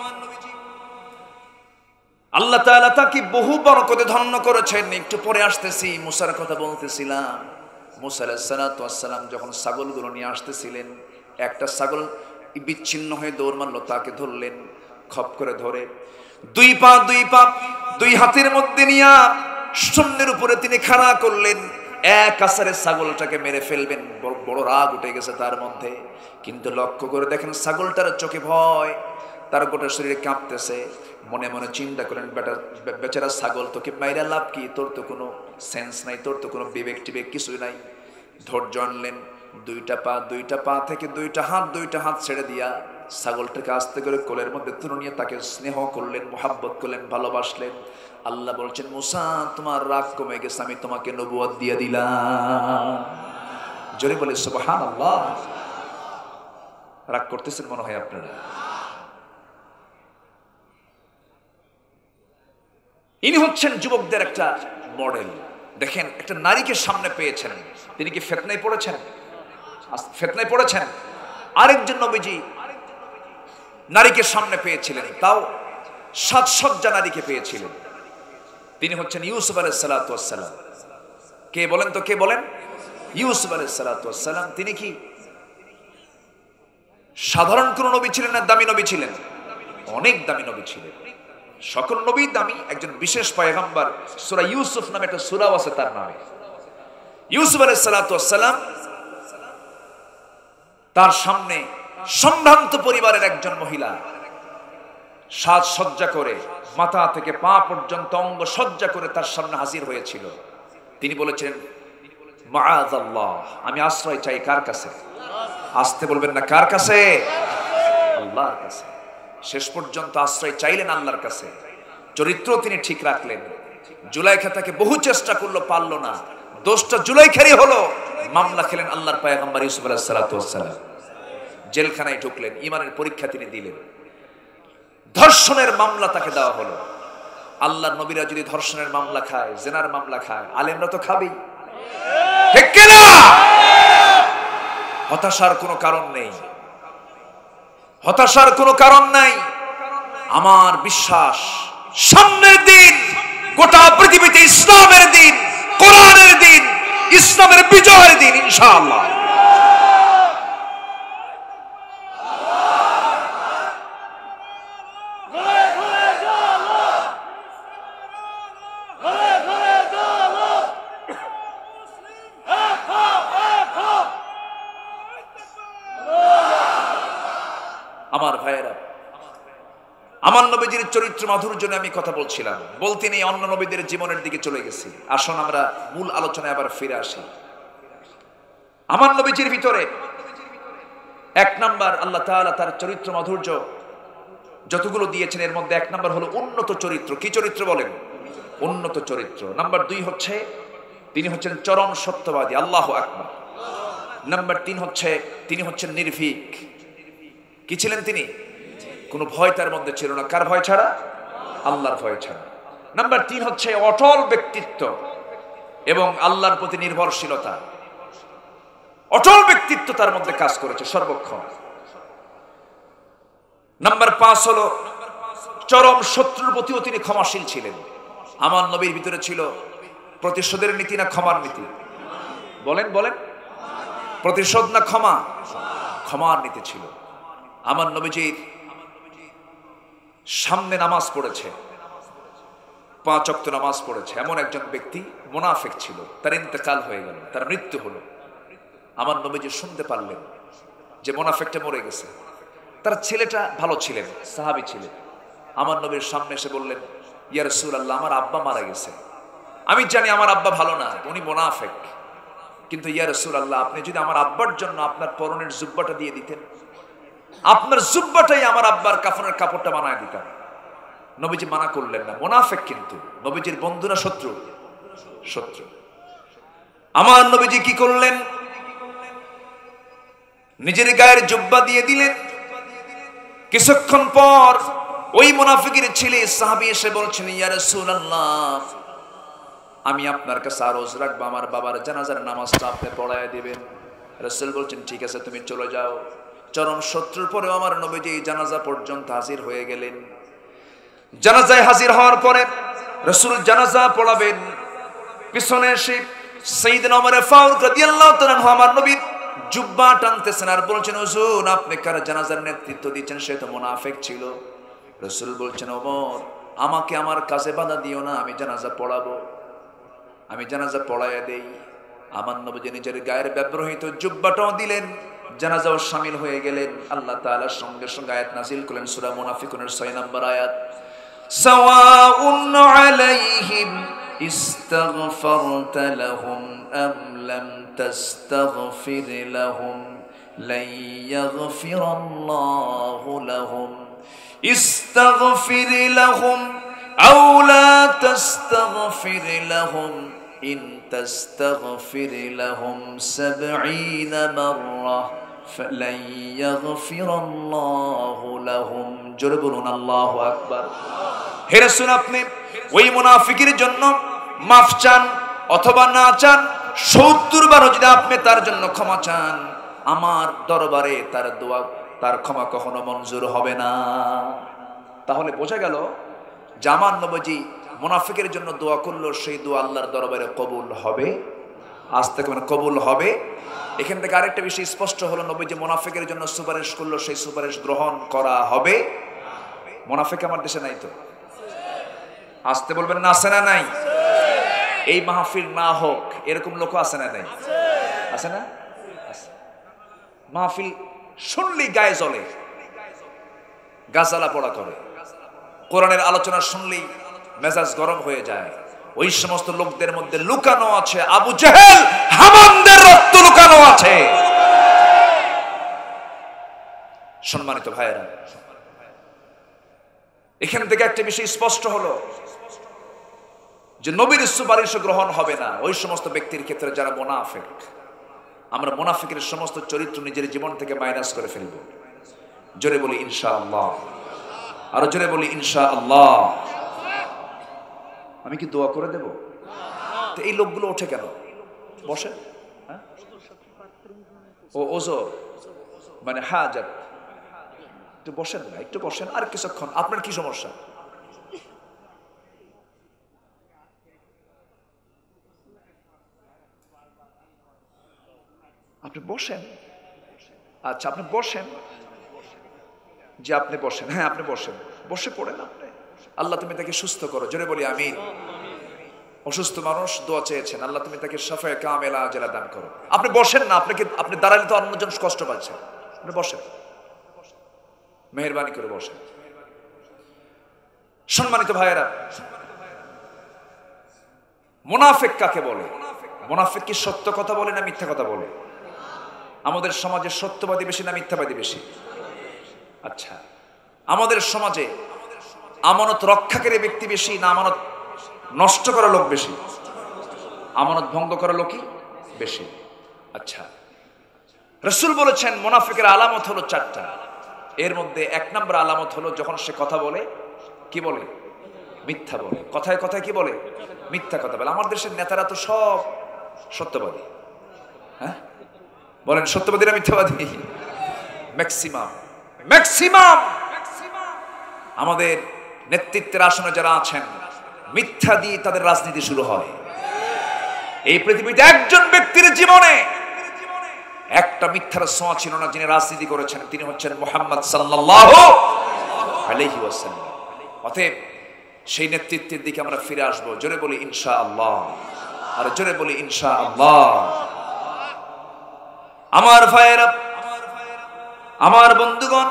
S1: আল্লাহ তাআলা তাকে বহু বরকতে ধন্য করেছেন। একটু পরে আসতেছি, মুসার কথা বলতেছিলাম। মুসা আলাইহিস সালাতু ওয়াস সালাম যখন ছাগলগুলো নিয়ে আসতেছিলেন, একটা ছাগল বিচ্ছিন্ন হয়ে দৌড় মারলো, তাকে ধরলেন, খপ করে ধরে দুই পা দুই পা দুই হাতের মধ্যে নিয়ে শূন্যের উপরে তিনি খাড়া করলেন। এক আছাড়ে ছাগলটাকে মেরে ফেলবেন। বড় রাগ উঠে গেছে তার মধ্যে, কিন্তু লক্ষ্য করে দেখেন ছাগলটার চোখে ভয়, তার গোটা শরীরে কাঁপতেছে। মনে মনে চিন্তা করেন, বেটা বেচারা ছাগল, তোকে মাইরা লাভ কি? তোর তো কোনো সেন্স নাই, তোর তো কোনো বিবেক টিবেক কিছুই নাই। ধৈর্য আনলেন, দুইটা পা দুইটা পা থেকে দুইটা হাত দুইটা হাত ছেড়ে দিয়া ছাগলটাকে আস্তে করে কোলের মধ্যে তুলে নিয়ে তাকে স্নেহ করলেন, মোহাব্বত করলেন, ভালোবাসলেন। আল্লাহ বলছেন, মুসা তোমার রাগ কমে গেছে, আমি তোমাকে নবুয়ত দিয়ে দিলাম। জোরে বলে সুবহানাল্লাহ। রাগ করতেছেন মনে হয় আপনারা। ইনি হচ্ছেন যুবকদের একটা মডেল। দেখেন, একটা নারীকে সামনে পেয়েছেন, তিনি কি ফিতনায় পড়েছেন? ফিতনায় পড়েছেন। আরেকজন নবীজি নারীকে সামনে পেয়েছিলেন, তাও সাজসজ্জা নারীকে পেয়েছিলেন। তিনি হচ্ছেন ইউসুফ আলাইহিস সালাতু ওয়াস সালাম। কে বলেন তো, কে বলেন? ইউসুফ আলাইহিস সালাতু ওয়াস সালাম। তিনি কি সাধারণ কোন নবী ছিলেন না দামি নবী ছিলেন? অনেক দামি নবী ছিলেন। সকল নবী দামি, একজন বিশেষ পয়গম্বর, সূরা ইউসুফ নামে একটা সূরা আছে তার নামে। ইউসুফ আলাইহিস সালাতু ওয়াস সালাম, তার সামনে সম্ভ্রান্ত পরিবারের একজন মহিলা সাজসজ্জা করে, মাথা থেকে পা পর্যন্ত অঙ্গ সজ্জা করে তার সামনে হাজির হয়েছিল। তিনি বলেছেন, মাআযাল্লাহ, আমি আশ্রয় চাই কার কাছে? আসতে বলবেন না, কার কাছে? আল্লাহর কাছে। শেষ পর্যন্ত আশ্রয় চাইলেন আল্লাহর কাছে। চরিত্র তিনি ঠিক রাখলেন। জুলাইখা তাকে বহু চেষ্টা করলো, পারল না। দোষটা জুলাইখারই হলো। মামলা খেলেন আল্লাহর পয়গম্বর ইউসুফ আলাইহিস সালাতু ওয়াস সালাম। জেলখানায় ঢুকলেন, ঈমানের পরীক্ষা তিনি দিলেন। ধর্ষণের মামলা তাকে দেওয়া হলো। আল্লাহর নবীরা যদি ধর্ষণের মামলা খায়, জিনার মামলা খায়, আলেমরা তো খাবেই, ঠিক কি না? হতাশার কোনো কারণ নেই, হতাশার কোনো কারণ নাই। আমার বিশ্বাস সামনের দিন গোটা পৃথিবীতে ইসলামের দিন, কোরআনের দিন, ইসলামের বিজয়ের দিন ইনশাআল্লাহ। আমার ভাইয়েরা, আমার নবীজির চরিত্র মাধুর্য নিয়ে আমি কথা বলছিলাম, বলতে নেই অন্য নবীদের জীবনের দিকে চলে গেছি। আসুন আমরা মূল আলোচনায় আবার ফিরে আসি। আমার নবীজির ভিতরে এক নাম্বার আল্লাহ তাআলা তার চরিত্র মাধুর্য যতগুলো দিয়েছেন এর মধ্যে এক নাম্বার হলো উন্নত চরিত্র। কি চরিত্র বলেন? উন্নত চরিত্র। নাম্বার দুই হচ্ছে তিনি হচ্ছেন চরম সত্যবাদী, আল্লাহু আকবার। নাম্বার তিন হচ্ছে তিনি হচ্ছেন নির্ভীক। কি ছিলেন তিনি? কোনো ভয় তার মধ্যে ছিল না। কার ভয় ছাড়া? আল্লাহর ভয় ছাড়া। নাম্বার তিন হচ্ছে অটল ব্যক্তিত্ব এবং আল্লাহর প্রতি নির্ভরশীলতা। অটল ব্যক্তিত্ব তার মধ্যে কাজ করেছে সর্বক্ষণ। নাম্বার পাঁচ হলো চরম শত্রুর প্রতিও তিনি ক্ষমাশীল ছিলেন। আমার নবীর ভিতরে ছিল প্রতিশোধের নীতি না ক্ষমার নীতি? বলেন বলেন, প্রতিশোধ না ক্ষমা? ক্ষমার নীতি ছিল। আমার নবীজির সামনে নামাজ পড়েছে, পাঁচ ওয়াক্ত নামাজ পড়েছে এমন একজন ব্যক্তি মুনাফিক ছিল, তার ইন্তেকাল হয়ে গেল, তার মৃত্যু হলো। আমার নবীজি শুনতে পারলেন যে মুনাফিকটা মরে গেছে। তার ছেলেটা ভালো ছিলেন, সাহাবী ছিলেন। আমার নবীর সামনে এসে বললেন, ইয়া রাসূলুল্লাহ, আমার আব্বা মারা গেছে। আমি জানি আমার আব্বা ভালো না, উনি মুনাফিক, কিন্তু ইয়া রাসূলুল্লাহ, আপনি যদি আমার আব্বার জন্য আপনার পরনের জুব্বাটা দিয়ে দিতেন, আপনার জুব্বাটাই আমার আব্বার কাফনের কাপড়টা বানায় দিতাম। নবীজি মানা করলেন না। মুনাফিক কিন্তু নবীজির বন্ধু না শত্রু? শত্রু। আমার নবীজি কি করলেন? নিজের গায়ের জুব্বা দিয়ে দিলেন। কিছুক্ষণ পর ওই মুনাফিকের ছেলে সাহাবী এসে বলছেন, ইয়া রাসূলুল্লাহ, আমি আপনার কাছে আরজ রাখবো, আমার বাবার জানাজার নামাজটা আপনি পড়ায় দিবেন। রাসূল বলছেন, ঠিক আছে, তুমি চলে যাও। চরম শত্রুর পরেও আমার নবীজি জানাজা পর্যন্ত হাজির হয়ে গেলেন। জানাজায় হাজির হওয়ার পরে রাসূল জানাজা পড়াবেন, পিছনে এসে সাইয়েদনা ওমর ফারুক রাদিয়াল্লাহু তাআলা আনহু আমার নবীর জুব্বা টানতেছেন আর বলছেন, হুজুর, আপনি কার জানাজার নেতৃত্ব দিচ্ছেন? সে তো মুনাফিক ছিল। রাসূল বলছেন, ওমর, আমাকে আমার কাজে বাধা দিও না, আমি জানাজা পড়াবো, আমি জানাজা পড়াইয়া দেই। আমার নবীজি নিজের গায়ের ব্যবহৃত জুব্বাটাও দিলেন, জানাজাও শামিল হয়ে গেলেন। আল্লাহ তাআলা সঙ্গে সঙ্গে আয়াত নাযিল করলেন, সূরা মুনাফিকুনের ছয় নম্বর আয়াত, সাওয়াউন আলাইহিম ইস্তাগফারতা লাহুম আম লাম তাস্তাগফির লাহুম লাই ইয়াগফিরাল্লাহু লাহুম ইস্তাগফির লাহুম আও লা তাস্তাগফির লাহুম ইন তাস্তাগফির লাহুম সাবঈনা মাররা ফালাই ইয়াগফিরাল্লাহু লাহুম। জোরে বলুন আল্লাহু আকবার। হে রাসূল, আপনি ওই মুনাফিকের জন্য মাফ চান অথবা না চান, সত্তর বারও যদি আপনি তার জন্য ক্ষমা চান, আমার দরবারে তার দোয়া, তার ক্ষমা কখনো মঞ্জুর হবে না। তাহলে বোঝা গেল যে আমার নবীজি মুনাফিকের জন্য দোয়া করলো, সেই দোয়া আল্লাহর দরবারে কবুল হবে। আজ থেকে মানে কবুল হবে। এখান থেকে আরেকটা বিষয় স্পষ্ট হলো, নবীজি মুনাফিকের জন্য সুপারিশ করলো, সেই সুপারিশ গ্রহণ করা হবে। মুনাফিক আমার দেশে নাই তো? আসতে বলবেন না, আছে না নাই? এই মাহফিল না হোক এরকম লোক আছে না নাই? আছে না? মাহফিল শুনলেই গায়ে জ্বলে, গাজালা পড়া করে। কোরআনের আলোচনা শুনলেই মেজাজ গরম হয়ে যায়। ওই সমস্ত লোকদের মধ্যে লুকানো আছে আবু জেহেল হামানদের রক্ত লুকানো আছে। সম্মানিত ভাইয়েরা, এখান থেকে একটা বিষয় স্পষ্ট হলো যে নবীর সুপারিশ গ্রহণ হবে না ওই সমস্ত ব্যক্তির ক্ষেত্রে যারা মুনাফিক। আমরা মুনাফিকের সমস্ত চরিত্র নিজের জীবন থেকে মাইনাস করে ফেলব। জোরে বলি ইনশাআল্লাহ, আরো জোরে বলি ইনশাআল্লাহ। আমি কি দোয়া করে দেব? তো এই লোকগুলো ওঠে কেন? বসে ও ওজো মানে হাজাত, একটু বসেন না, একটু বসেন আর কিছুক্ষণ। আপনার কি সমস্যা? আপনি বসেন। আচ্ছা আপনি বসেন, যে আপনি বসেন, হ্যাঁ আপনি বসেন, বসে পড়েন আপনি। আল্লাহ তুমি তাকে সুস্থ করো, জোরে বলি আমিন। অসুস্থ মানুষ দোয়া চেয়েছেন, আল্লাহ তুমি তাকে শাফায়ে কামেলা আজেলা দান করো। আপনি বসেন না, আপনাকে আপনি দাঁড়ালে তো অন্যজন কষ্ট পাচ্ছে, আপনি বসেন, মেহেরবানি করে বসেন। সম্মানিত ভাইয়েরা, মুনাফিক কাকে বলে? মুনাফিক কি সত্য কথা বলে না মিথ্যা কথা বলে? আমাদের সমাজে সত্যবাদী বেশি না মিথ্যাবাদী বেশি? আচ্ছা, আমাদের সমাজে আমানত রক্ষাকারী ব্যক্তি বেশি না আমানত নষ্ট করা লোক বেশি? আমানত ভঙ্গ করা লোকই বেশি। আচ্ছা, রাসূল বলেছেন মুনাফিকের আলামত হলো চারটা। এর মধ্যে এক নম্বর আলামত হলো যখন সে কথা বলে কি বলে? মিথ্যা বলে। কথায় কথায় কি বলে? মিথ্যা কথা বলে। আমার দেশের নেতারা তো সব সত্যবাদী। হ্যাঁ বলেন, সত্যবাদী না মিথ্যাবাদী? ম্যাক্সিমাম ম্যাক্সিমাম আমাদের নেতৃত্বের আসনে যারা আছেন, মিথ্যা দিয়ে তাদের রাজনীতি শুরু হয়। এই পৃথিবীতে একজন ব্যক্তির জীবনে একটা মিথ্যার ছোঁয়া ছিল না যিনি রাজনীতি করেছেন, তিনি হচ্ছেন মুহাম্মদ সাল্লাল্লাহু আলাইহি ওয়াসাল্লাম। অতএব সেই নেতৃত্বের দিকে আমরা ফিরে আসবো। জোরে বলি ইনশাআল্লাহ, আর জোরে বলি ইনশাআল্লাহ। আমার ভাইয়েরা, আমার বন্ধুগণ,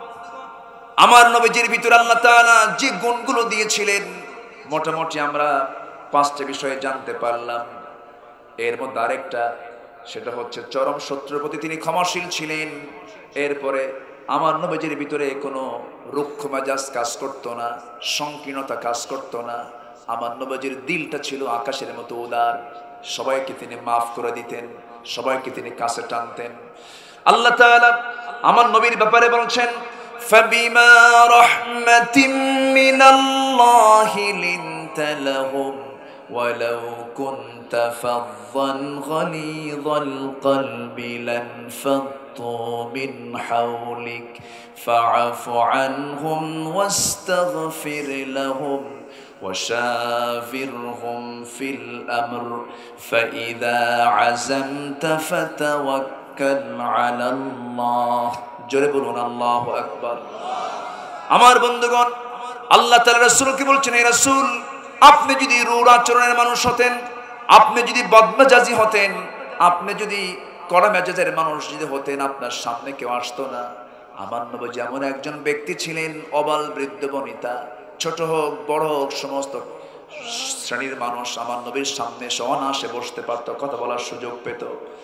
S1: আমার নবীজির ভিতরে আল্লাহ তাআলা যে গুণগুলো দিয়েছিলেন মোটামুটি আমরা পাঁচটা বিষয়ে জানতে পারলাম। এর মধ্যে আরেকটা, সেটা হচ্ছে চরম শত্রুর প্রতি তিনি ক্ষমাশীল ছিলেন। এরপরে আমার নবীজির ভিতরে কোনো রুক্ষ মেজাজ কাজ করতো না, সংকীর্ণতা কাজ করতো না। আমার নবীজির দিলটা ছিল আকাশের মতো উদার, সবাইকে তিনি মাফ করে দিতেন, সবাইকে তিনি কাছে টানতেন। আল্লাহ তাআলা আমার নবীর ব্যাপারে বলছেন, فَبِمَا رَحْمَةٍ مِّنَ اللَّهِ لِنْتَ لَهُمْ وَلَوْ كُنْتَ فَظًّا غَلِيظَ الْقَلْبِ لَانفَضُّوا مِنْ حَوْلِكَ فَاعْفُ عَنْهُمْ وَاسْتَغْفِرْ لَهُمْ وَشَاوِرْهُمْ فِي الْأَمْرِ فَإِذَا عَزَمْتَ فَتَوَكَّلْ عَلَى اللَّهِ। জোরে বলুন আল্লাহু আকবার। আমার বন্ধুগণ, আল্লাহ তাআলা রাসূলকে বলছেন, হে রাসূল, আপনি যদি রূঢ় আচরণের মানুষ হতেন, আপনি যদি বদমেজাজি হতেন, আপনি যদি কড়া মেজাজের মানুষ যদি হতেন, আপনার সামনে কেউ আসতো না। আমার নবী যেমন একজন ব্যক্তি ছিলেন, অবাল বৃদ্ধ বনিতা, ছোট হোক বড় হোক সমস্ত শ্রেণীর মানুষ আমার নবীর সামনে অনায়াসে বসতে পারত, কথা বলার সুযোগ পেত।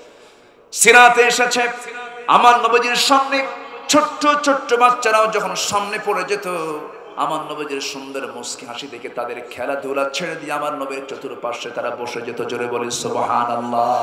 S1: সিরাতে এসেছে আমার নবীজির সামনে ছোট্ট ছোট্ট বাচ্চারাও যখন সামনে পড়ে যেত, আমার নবীজির সুন্দর মুস্কি হাসি দেখে তাদের খেলাধুলা ছেড়ে দিয়ে আমার নবীর চতুর্পার্শ্বে তারা বসে যেত। জোরে বলি সুবহানাল্লাহ।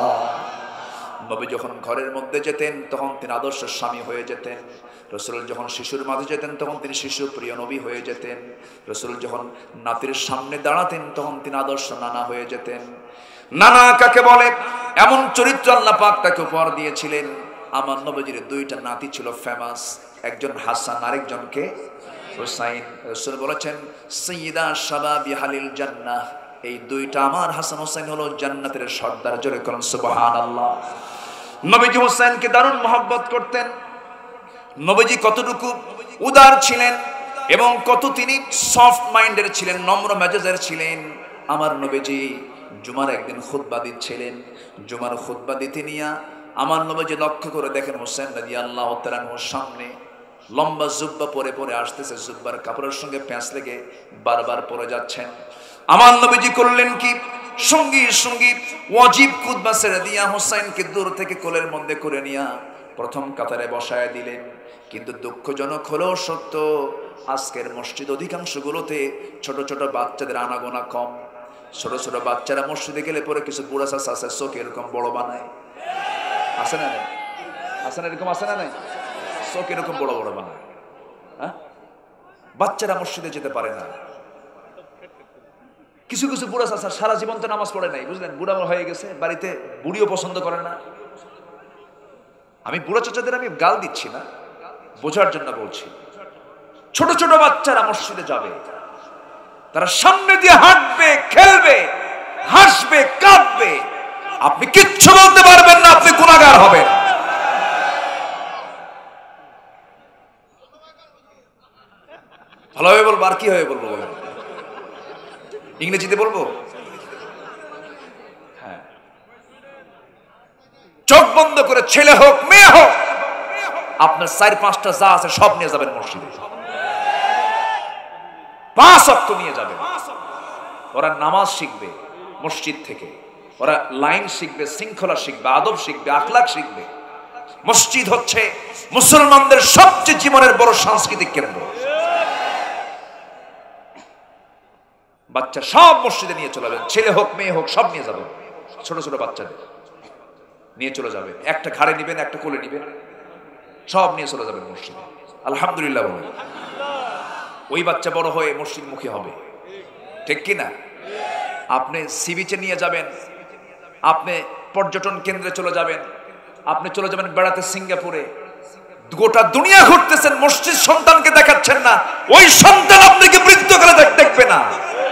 S1: নবী যখন ঘরের মধ্যে যেতেন তখন তিনি আদর্শ স্বামী হয়ে যেতেন। রাসূল যখন শিশুর মাঝে যেতেন তখন তিনি শিশু প্রিয় নবী হয়ে যেতেন। রাসূল যখন নাতির সামনে দাঁড়াতেন তখন তিনি আদর্শ নানা হয়ে যেতেন। নানা কাকে বলে? এমন চরিত্র আল্লাহ পাক তাকে উপহার দিয়েছিলেন। আমার নবীজির দুইটা নাতি ছিল ফেমাস, একজন হাসান আরেকজনকে হুসাইন। রাসূল বলেছেন, সাইয়্যিদা শাবাবি হালিল জান্নাহ, এই দুইটা আমার হাসান হুসাইন হলো জান্নাতের সর্দার। জোরে করুন সুবহানাল্লাহ। নবীজি হুসাইনকে দারুণ মহব্বত করতেন। নবীজি কতটুকু উদার ছিলেন এবং কত তিনি সফট মাইন্ডের ছিলেন, নম্র মেজাজের ছিলেন। আমার নবীজি জুমার একদিন খুতবা দিচ্ছিলেন। জুমার খুতবা দিতে নিয়ে আমার নবীজি লক্ষ্য করে দেখেন হোসেন রাদিয়াল্লাহু তাআলা আনহুর সামনে লম্বা জুব্বা পরে পরে আসতেছে, জুব্বার কাপড়ের সঙ্গে প্যাঁচ লেগে বারবার পরে যাচ্ছেন। আমার নবীজি করলেন কি, সঙ্গী সঙ্গী ওয়াজিব খুতবা ছেড়ে দিয়া হোসেনকে দূর থেকে কোলের মধ্যে করে নিয়ে প্রথম কাতারে বসায় দিলেন। কিন্তু দুঃখজনক হলেও সত্য, আজকের মসজিদ অধিকাংশগুলোতে ছোট ছোট বাচ্চাদের আনাগোনা কম। ছোট ছোট বাচ্চারা মসজিদে গেলে পরে কিছু বুড়া চাচা আছে, চোখ এরকম বড় বানায়, আছে না নাই? আছে না এরকম? আছে না নাই? চোখ এরকম বড় বড় বানায়। হ্যাঁ, বাচ্চারা মসজিদে যেতে পারে না। কিছু কিছু বুড়া চাচা সারা জীবন তো নামাজ পড়ে নাই, বুঝলেন, বুড়া হয়ে গেছে, বাড়িতে বুড়িও পছন্দ করে না। আমি বুড়া চাচাদের আমি গাল দিচ্ছি না, বোঝার জন্য বলছি। ছোট ছোট বাচ্চারা মসজিদে যাবে, তারা সামনে দিয়ে হাঁটবে, খেলবে, হাসবে, কাঁদবে, আপনি কিচ্ছু বলতে পারবেন না, আপনি গুনাহগার হবেন। ভালোভাবে বলবো, আর কি হয়ে বলবো? ইংরেজিতে বলবো? হ্যাঁ। চোখ বন্ধ করে ছেলে হোক মেয়ে হোক, আপনার চার পাঁচটা যা আছে সব নিয়ে যাবেন মসজিদে, পাঁচ ওয়াক্ত নিয়ে যাবেন। ওরা নামাজ শিখবে মসজিদ থেকে, ওরা লাইন শিখবে, শৃঙ্খলা শিখবে, আদব শিখবে, আখলাক শিখবে। মসজিদ হচ্ছে মুসলমানদের সবচেয়ে জীবনের বড় সাংস্কৃতিক কেন্দ্র। বাচ্চা সব মসজিদে নিয়ে চলে যাবেন, ছেলে হোক মেয়ে হোক সব নিয়ে যাবেন। ছোট ছোট বাচ্চাদের নিয়ে চলে যাবেন, একটা ঘাড়ে নিবেন, একটা কোলে নিবেন, সব নিয়ে চলে যাবেন মসজিদে। আলহামদুলিল্লাহ বলেন। ওই বাচ্চা বড় হয়ে মসজিদ মুখী হবে, ঠিক কি না? আপনি সি বিচে নিয়ে যাবেন, আপনি পর্যটন কেন্দ্রে চলে যাবেন, আপনি চলে যাবেন বেড়াতে সিঙ্গাপুরে, গোটা দুনিয়া ঘুরতেছেন, মসজিদ সন্তানকে দেখাচ্ছেন না, ওই সন্তান আপনাকে বৃদ্ধ করে দেখবে না।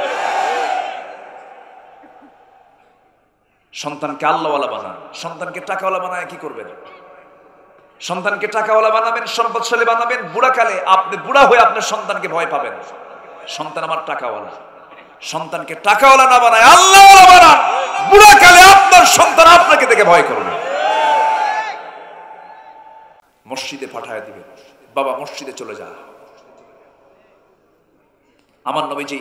S1: সন্তানকে আল্লাহওয়ালা বানান, সন্তানকে টাকাওয়ালা বানায় কি করবেন? সন্তানকে টাকাওয়ালা বানাবেন, সম্পদশালী বানাবেন, বুড়াকালে আপনি বুড়া হয়ে আপনার সন্তানকে ভয় পাবেন। সন্তান আমার টাকাওয়ালা, সন্তানকে টাকাওয়ালা না বানায় আল্লাহওয়ালা বানান, বুড়াকালে আপনার সন্তান আপনাকে দেখে ভয় করবে। মসজিদে পাঠায় দিবেন, বাবা মসজিদে চলে যা। আমার নবীজি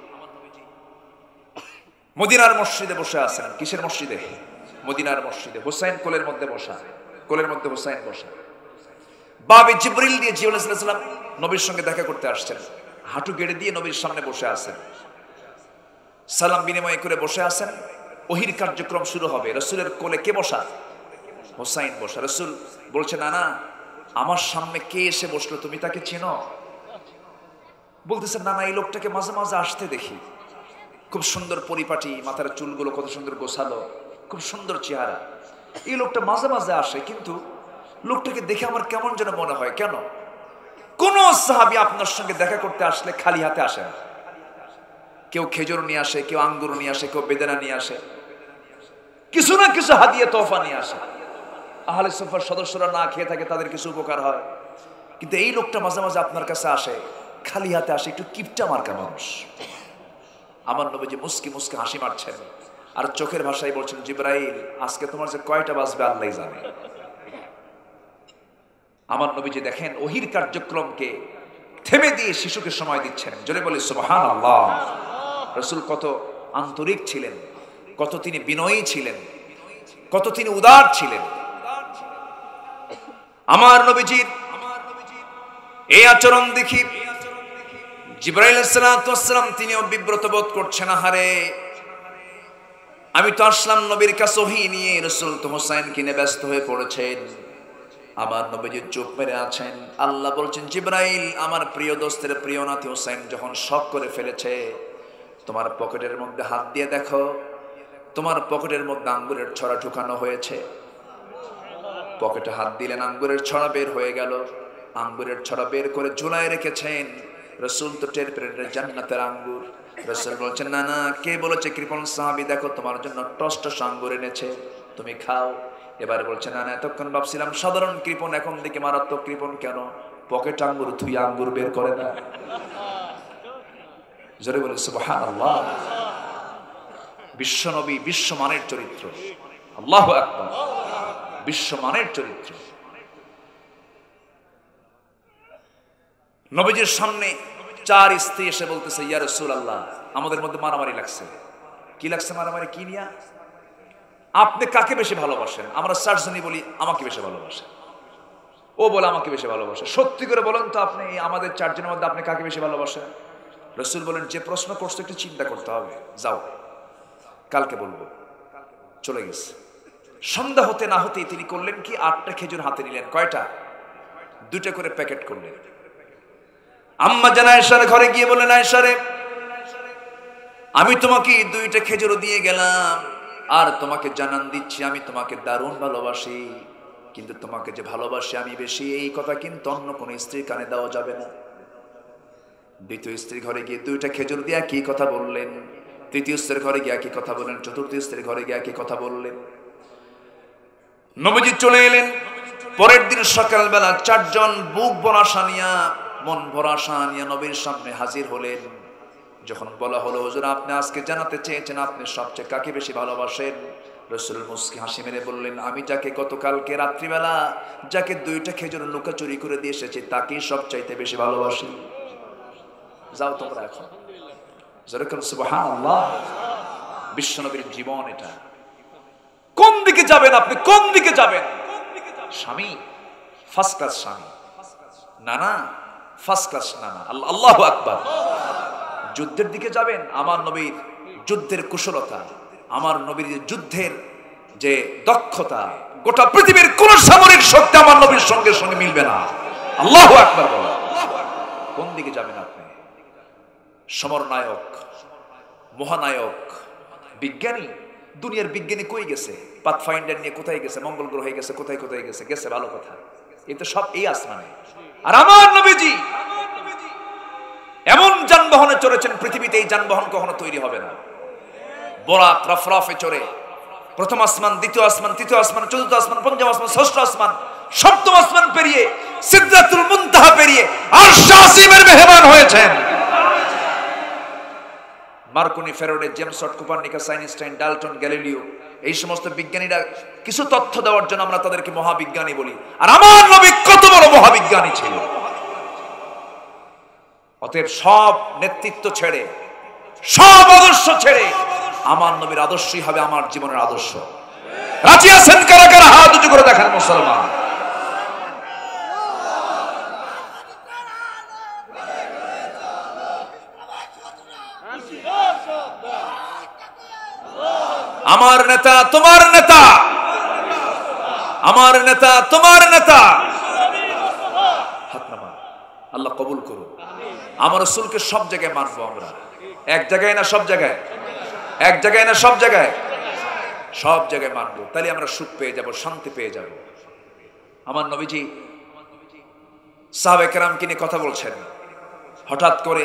S1: মদিনার মসজিদে বসে আছেন। কিসের মসজিদে? মদিনার মসজিদে। হুসাইন কোলের মধ্যে বসা, কোলের মধ্যে হুসাইন বসা। বাবে জিবরিল দিয়ে জিবরাইল আলাইহিস সালাম নবীর সঙ্গে দেখা করতে আসছেন, হাঁটু গেড়ে দিয়ে নবীর সামনে বসে আছেন, সালাম বিনিময় করে বসে আছেন। ওহির কার্যক্রম শুরু হবে। রাসূলের কোলে কে বসা? হুসাইন বসা। রাসূল বলছেন, না না, আমার সামনে কে এসে বসলো, তুমি তাকে চেনো? বলতেছেন, না না, এই লোকটাকে মাঝে মাঝে আসতে দেখি, খুব সুন্দর পরিপাটি, মাথার চুলগুলো কত সুন্দর গোছালো, খুব সুন্দর চেহারা। এই লোকটা মাঝে মাঝে আসে, কিন্তু লোকটাকে দেখে আমার কেমন যেন মনে হয়। কেন? কোন সাহাবী আপনার সঙ্গে দেখা করতে আসলে খালি হাতে আসে না। কেউ খেজুর নিয়ে আসে, কেউ আঙ্গুর নিয়ে আসে, কেউ বেদানা নিয়ে আসে, কিছু না কিছু হাদিয়া তোহফা নিয়ে আসে। আহলে সুফার সদস্যরা না খেয়ে থাকে, তাদের কিছু উপকার হয়। কিন্তু এই লোকটা মাঝে মাঝে আপনার কাছে আসে, খালি হাতে আসে, একটু কিপটা মার্কা মানুষ। আমার নবীজি মুস্কি মুস্কি হাসি মারছেন আর চোখের ভাষায় বলছেন, জিবরাইল, আজকে তোমার যে কয়টা বাজবে আল্লাহই জানে। আমার নবীজি দেখেন ওহির কার্যক্রমকে থেমে দিয়ে শিশুকে সময় দিচ্ছেন। জোরে বলে সুবহানাল্লাহ। রাসূল কত আন্তরিক ছিলেন, কত তিনি বিনয়ী ছিলেন, কত তিনি উদার ছিলেন। আমার নবীজির এই আচরণ দেখি জিবরাইল আলাইহিস সালাম তিনিও বিব্রত বোধ করছেন। আহারে, আমি তো আসলাম নবীর কাছে ওহী নিয়ে, রাসূল তো হুসাইন কিনে ব্যস্ত হয়ে পড়েছেন। আমার নবীজি চুপ মেরে আছেন। আল্লাহ বলছেন, জিবরাইল, আমার প্রিয় দোস্তের প্রিয় নাতি হুসাইন যখন শক করে ফেলেছে, তোমার পকেটের মধ্যে হাত দিয়ে দেখো, তোমার পকেটের মধ্যে আঙ্গুরের ছড়া ঢুকানো হয়েছে। পকেটে হাত দিলেন, আঙ্গুরের ছড়া বের হয়ে গেল। আঙ্গুরের ছড়া বের করে ঝুলায় রেখেছেন। রাসূল তো টের পেলেন জান্নাতের আঙ্গুর। রাসূল বলছেন, না না, কে বলেছে কৃপণ সাহাবী, দেখো তোমার জন্য টস টস আঙ্গুর এনেছে, তুমি খাও। এবার বলছে, না না, এতক্ষণ ভাবছিলাম সাধারণ কৃপণ, এখন দিকে মারাত্মক কৃপণ। কেন? পকেট আঙ্গুর থুই আঙ্গুর বের করে না। জোরে বলে সুবহানাল্লাহ। বিশ্বনবী বিশ্বমানের চরিত্র, আল্লাহু আকবার, বিশ্বমানের চরিত্র। নবীজির সামনে চার স্ত্রী এসে বলতেছে, ইয়া রাসূলুল্লাহ, আমাদের মধ্যে মারামারি লাগছে। কি লাগছে মারামারি? কি নিয়া? আপনি কাকে বেশি ভালোবাসেন? আমরা চারজনই বলি আমাকে বেশি ভালোবাসেন, ও বলে আমাকে বেশি ভালোবাসে। সত্যি করে বলেন তো, আপনি আমাদের চারজনের মধ্যে আপনি কাকে বেশি ভালোবাসেন? রাসূল বলেন, যে প্রশ্ন করছো একটু চিন্তা করতে হবে, যাও কালকে বলবো। চলে গেছে। সন্ধ্যা হতে না হতেই তিনি করলেন কি, আটটা খেজুর হাতে নিলেন। কয়টা? দুটো করে প্যাকেট করলেন। আম্মা জান আয়েশার ঘরে গিয়ে বললেন, আয়েশা রে, আমি তোমাকে দুইটা খেজুর দিয়ে গেলাম, আর তোমাকে জানান দিচ্ছি আমি তোমাকে দারুণ ভালোবাসি, কিন্তু তোমাকে যে ভালোবাসি আমি বেশি, এই কথা কিন্তু অন্য কোন স্ত্রীর কানে দেওয়া যাবে না। দ্বিতীয় স্ত্রীর ঘরে গিয়ে দুইটা খেজুর দিয়ে কি কথা বললেন, তৃতীয় স্ত্রীর ঘরে গিয়ে কি কথা বললেন, চতুর্থ স্ত্রীর ঘরে গিয়ে কি কথা বললেন। নবীজি চলে এলেন। পরের দিন সকালবেলা চারজন বুক ভরা আশা নিয়া, মন ভরা আশা নিয়া নবীর সামনে হাজির হলেন। যখন বলা হলো, হুজুর আপনি আজকে জানাতে চেয়েছেন আপনি সবচেয়ে কাকে বেশি ভালোবাসেন, রাসূল মুস্কি হাসি মেরে বললেন, আমি যাকে গতকালকে রাত্রিবেলা যাকে দুইটা খেজুর লুকাচুরি করে দিয়ে এসেছি তাকেই সবচাইতে বেশি ভালোবাসি। যাও তোমরা এখন। যেরকম সুবহানাল্লাহ, বিশ্বনবীর জীবন এটা। কোন দিকে যাবেন আপনি, কোন দিকে যাবেন? স্বামী ফার্স্ট ক্লাস স্বামী, নানা ফার্স্ট ক্লাস নানা। আল্লাহ আল্লাহু আকবার। যুদ্ধের দিকে যাবেন, আমার নবীর যুদ্ধের কুশলতা, আমার নবীর যুদ্ধের যে দক্ষতা, গোটা পৃথিবীর কোন সামরিক শক্তি আমার নবীর সঙ্গে সঙ্গে মিলবে না। আল্লাহু আকবার বলো। কোন দিকে যাবেন আপনি? সমরনায়ক, মহানায়ক, বিজ্ঞানী। দুনিয়ার বিজ্ঞানী কই গেছে? পাথফাইন্ডার নিয়ে কোথায় গেছে? মঙ্গল গ্রহে গেছে, কোথায় কোথায় গেছে গেছে ভালো কথা, এই তো সব এই আসমানে। আর আমার নবীজি এমন যানবাহনে চড়েছেন, পৃথিবীতে এই যানবাহন কখনো তৈরি হবে না। বোরাক রফরফে চড়ে প্রথম আসমান, দ্বিতীয় আসমান, তৃতীয় আসমান, চতুর্থ আসমান, পঞ্চম আসমান, ষষ্ঠ আসমান, সপ্তম আসমান পেরিয়ে সিদরাতুল মুনতাহা পেরিয়ে আরশ আসিমের মেহমান হয়েছেন। Marconi, Faraday, James Watt, Copernicus, Einstein, Dalton, Galileo, এই সমস্ত বিজ্ঞানীরা কিছু তথ্য দেওয়ার জন্য আমরা তাদেরকে মহাবিজ্ঞানী বলি। আর আমার নবী কত বড় মহাবিজ্ঞানী ছিল! অতএব সব নেতৃত্ব ছেড়ে, সব আদর্শ ছেড়ে আমার নবীর আদর্শই হবে আমার জীবনের আদর্শ। রাজি আছেন কারা কারা? হাত উঁচু করে দেখেন মুসলমান। আমার নেতা তোমার নেতা, আমার নেতা তোমার নেতা। হাত নামান। আল্লাহ কবুল করুন। আমার রাসূলকে সব জায়গায় মানবো আমরা। এক জায়গায় না সব জায়গায়? এক জায়গায় না সব জায়গায়? সব জায়গায় মানবো। তাহলে আমরা সুখ পেয়ে যাব, শান্তি পেয়ে যাব। আমার নবীজি সাহাবায়ে কেরামকে নিয়ে কথা বলছেন। হঠাৎ করে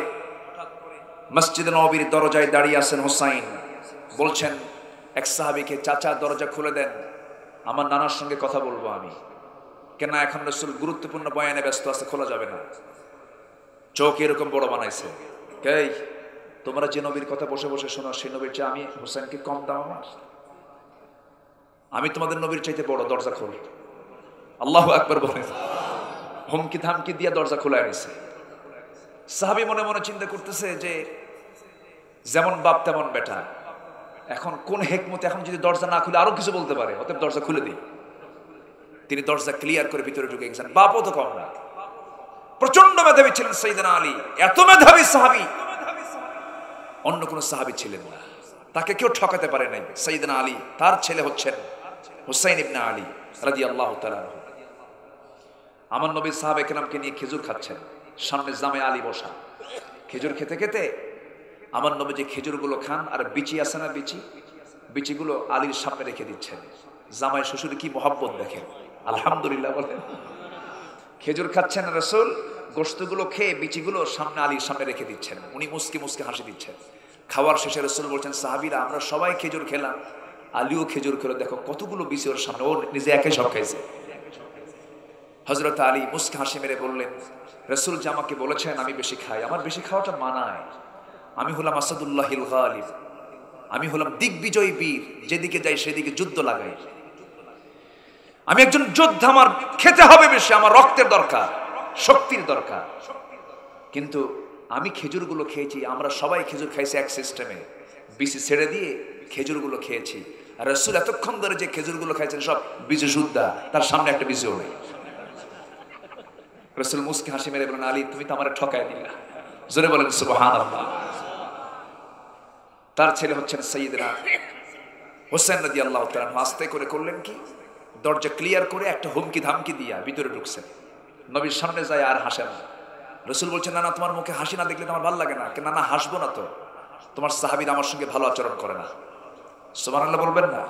S1: মসজিদে নববীর দরজায় দাঁড়িয়ে আছেন হুসাইন। বলছেন এক সাহাবীকে, চাচা দরজা খুলে দেন, আমার নানার সঙ্গে কথা বলবো আমি। কেন? এখন রাসূল গুরুত্বপূর্ণ বয়ানে ব্যস্ত আছে, খোলা যাবে না। চোখ এরকম বড় বানাইছে। এই তোমরা যে নবীর কথা বসে বসে শোনো, সেই নবীর চেয়ে আমি হুসাইনকে কম দাম? আমার আমি তোমাদের নবীর চাইতে বড়, দরজা খোল। আল্লাহু আকবার বলেন। হুমকি ধামকি দিয়ে দরজা খোলা এনেছে। সাহাবী মনে মনে চিন্তা করতেছে যে যেমন বাপ তেমন বেটা, এখন কোন হেকমতে এখন যদি দরজা না খুলে আরো কিছু বলতে পারে, অতএব দরজা খুলে দিই। তিনি দরজা ক্লিয়ার করে ভিতরে ঢুকে গেছেন। বাপও তো কম না, প্রচন্ড মেধাবী ছিলেন সাইয়েদনা আলী। এত মেধাবী সাহাবী অন্য কোন সাহাবী ছিলেন না, তাকে কেউ ঠকাতে পারে নাই। সাইয়েদনা আলী, তার ছেলে হচ্ছেন হুসাইন ইবনে আলী রাদিয়াল্লাহু তাআলা আনহু। আমার নবী সাহাবায়ে কেরামকে নিয়ে খেজুর খাচ্ছেন, সামনে জামে আলী বসা। খেজুর খেতে খেতে আমার নবী যে খেজুরগুলো খান, আর বিচি আছে না, বিচি বিচিগুলো আলীর সামনে রেখে দিচ্ছেন। জামাই শ্বশুর কি মহব্বত দেখেন, আলহামদুলিল্লাহ বলেন। খেজুর খাচ্ছেন রাসূল, গোশতগুলো খেয়ে বিচিগুলো সামনে আলীর সামনে রেখে দিচ্ছেন। উনি মুস্কি মুস্কি হাসি দিচ্ছেন। খাওয়ার শেষে রাসূল বলছেন, সাহাবীরা আমরা সবাই খেজুর খেলাম, আলীও খেজুর খেলো, দেখো কতগুলো বিচি ওর সামনে, ও নিজে একাই সব খাইছে। হযরত আলী মুস্কি হাসি মেরে বললেন, রাসূল যে আমাকে বলেছেন আমি বেশি খাই, আমার বেশি খাওয়াটা মানায়। আমি হলাম আসাদুল্লাহিল গালিব, আমি হলাম দিগ্বিজয়ী বীর, যেদিকে যাই সেদিকে যুদ্ধ লাগাই। আমি একজন যোদ্ধা, আমার খেতে হবে বেশি, আমার রক্তের দরকার, শক্তির দরকার। কিন্তু আমি খেজুরগুলো খেয়েছি, আমরা সবাই খেজুর খাইছি এক সিস্টেমে, বিচি ছেড়ে দিয়ে খেজুরগুলো খেয়েছি। আর রাসূল এতক্ষণ ধরে যে খেজুরগুলো খাইছেন সব বিচি সুদ্ধা, তার সামনে একটা বিচিও নেই। রাসূল মুস্কি হাসি মেরে বলেন, আলী তুমি তো আমারে ঠকায় দিলা। জোরে বলেন সুবহানাল্লাহ। তার ছেলে হচ্ছেন সাইয়েদনা হুসাইন রাদিয়াল্লাহু তাআলা। আস্তে করে করলেন কি, দরজা ক্লিয়ার করে একটা হুমকি ধামকি দিয়া ভিতরে ঢুকছেন। নবীর সামনে যায় আর হাসে না। রাসূল বলছেন, না না তোমার মুখে হাসি না দেখলে আমার ভালো লাগে না। না না হাসবো না তো, তোমার সাহাবীরা আমার সঙ্গে ভালো আচরণ করে না। সুবহানাল্লাহ বলবেন না?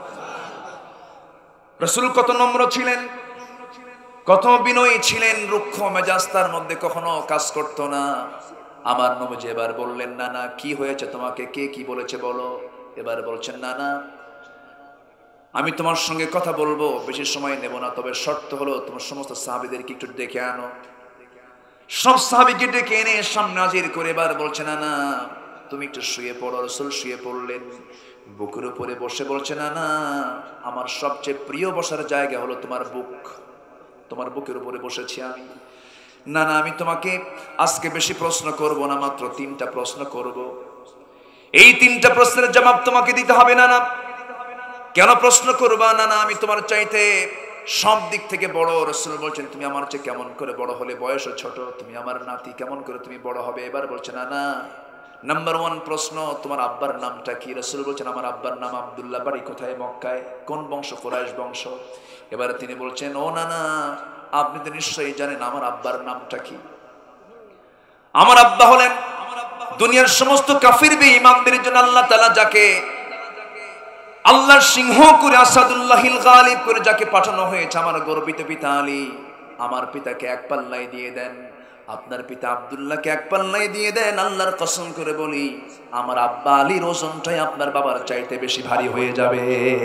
S1: রাসূল কত নম্র ছিলেন, কত বিনয়ী ছিলেন, রুক্ষ মেজাজ তার মধ্যে কখনো কাজ করতো না। আমার নবী এবার বললেন, না না কি হয়েছে তোমাকে, কে কি বলেছে বলো। এবার বলছেন, না না আমি তোমার সঙ্গে কথা বলবো, বেশি সময় নেব না, তবে শর্ত হলো তোমার সমস্ত সাহাবীদেরকে একটু ডেকে আনো। সব সাহাবীকে ডেকে এনে সামনে হাজির করে এবার বলছে, না না তুমি একটু শুয়ে পড়ো। রাসূল শুয়ে পড়লেন, বুকের উপরে বসে বলছে, না না আমার সবচেয়ে প্রিয় বসার জায়গা হলো তোমার বুক, তোমার বুকের উপরে বসেছি আমি। না না আমি তোমাকে আজকে বেশি প্রশ্ন করব না, মাত্র তিনটা প্রশ্ন করব। এই তিনটা প্রশ্নের জবাব তোমাকে দিতে হবে। না না কেন প্রশ্ন করবা? না না আমি তোমার চাইতে সব দিক থেকে বড়। রাসূল বলছেন, তুমি আমার চেয়ে কেমন করে বড় হলে? বয়সও ছোট, তুমি আমার নাতি, কেমন করে তুমি বড় হবে? এবার বলছে, না না নাম্বার ওয়ান প্রশ্ন, তোমার আব্বার নামটা কি? রাসূল বলছেন, আমার আব্বার নাম আব্দুল্লাহ, বাড়ি কোথায়? মক্কায়। কোন বংশ? কুরাইশ বংশ। এবারে তিনি বলছেন, ও না না আপনি তো নিশ্চয়ই জানেন আমার আব্বার নামটা কি। আমার আব্বা হলেন দুনিয়ার সমস্ত কাফির বেঈমানদের জন্য আল্লাহ তাআলা যাকে আল্লাহর সিংহ করে, আসাদুল্লাহিল গালিব করে যাকে পাঠানো হয়েছে, আমার গর্বিত পিতা আলী। আমার পিতাকে এক পাল্লায় দিয়ে দেন, আপনার পিতা আব্দুল্লাহকে এক পাল্লায় দিয়ে দেন। আল্লাহর কসম করে বলি আমার আব্বা আলীর ওজনটাই আপনার বাবার চাইতে বেশি ভারী হয়ে যাবে।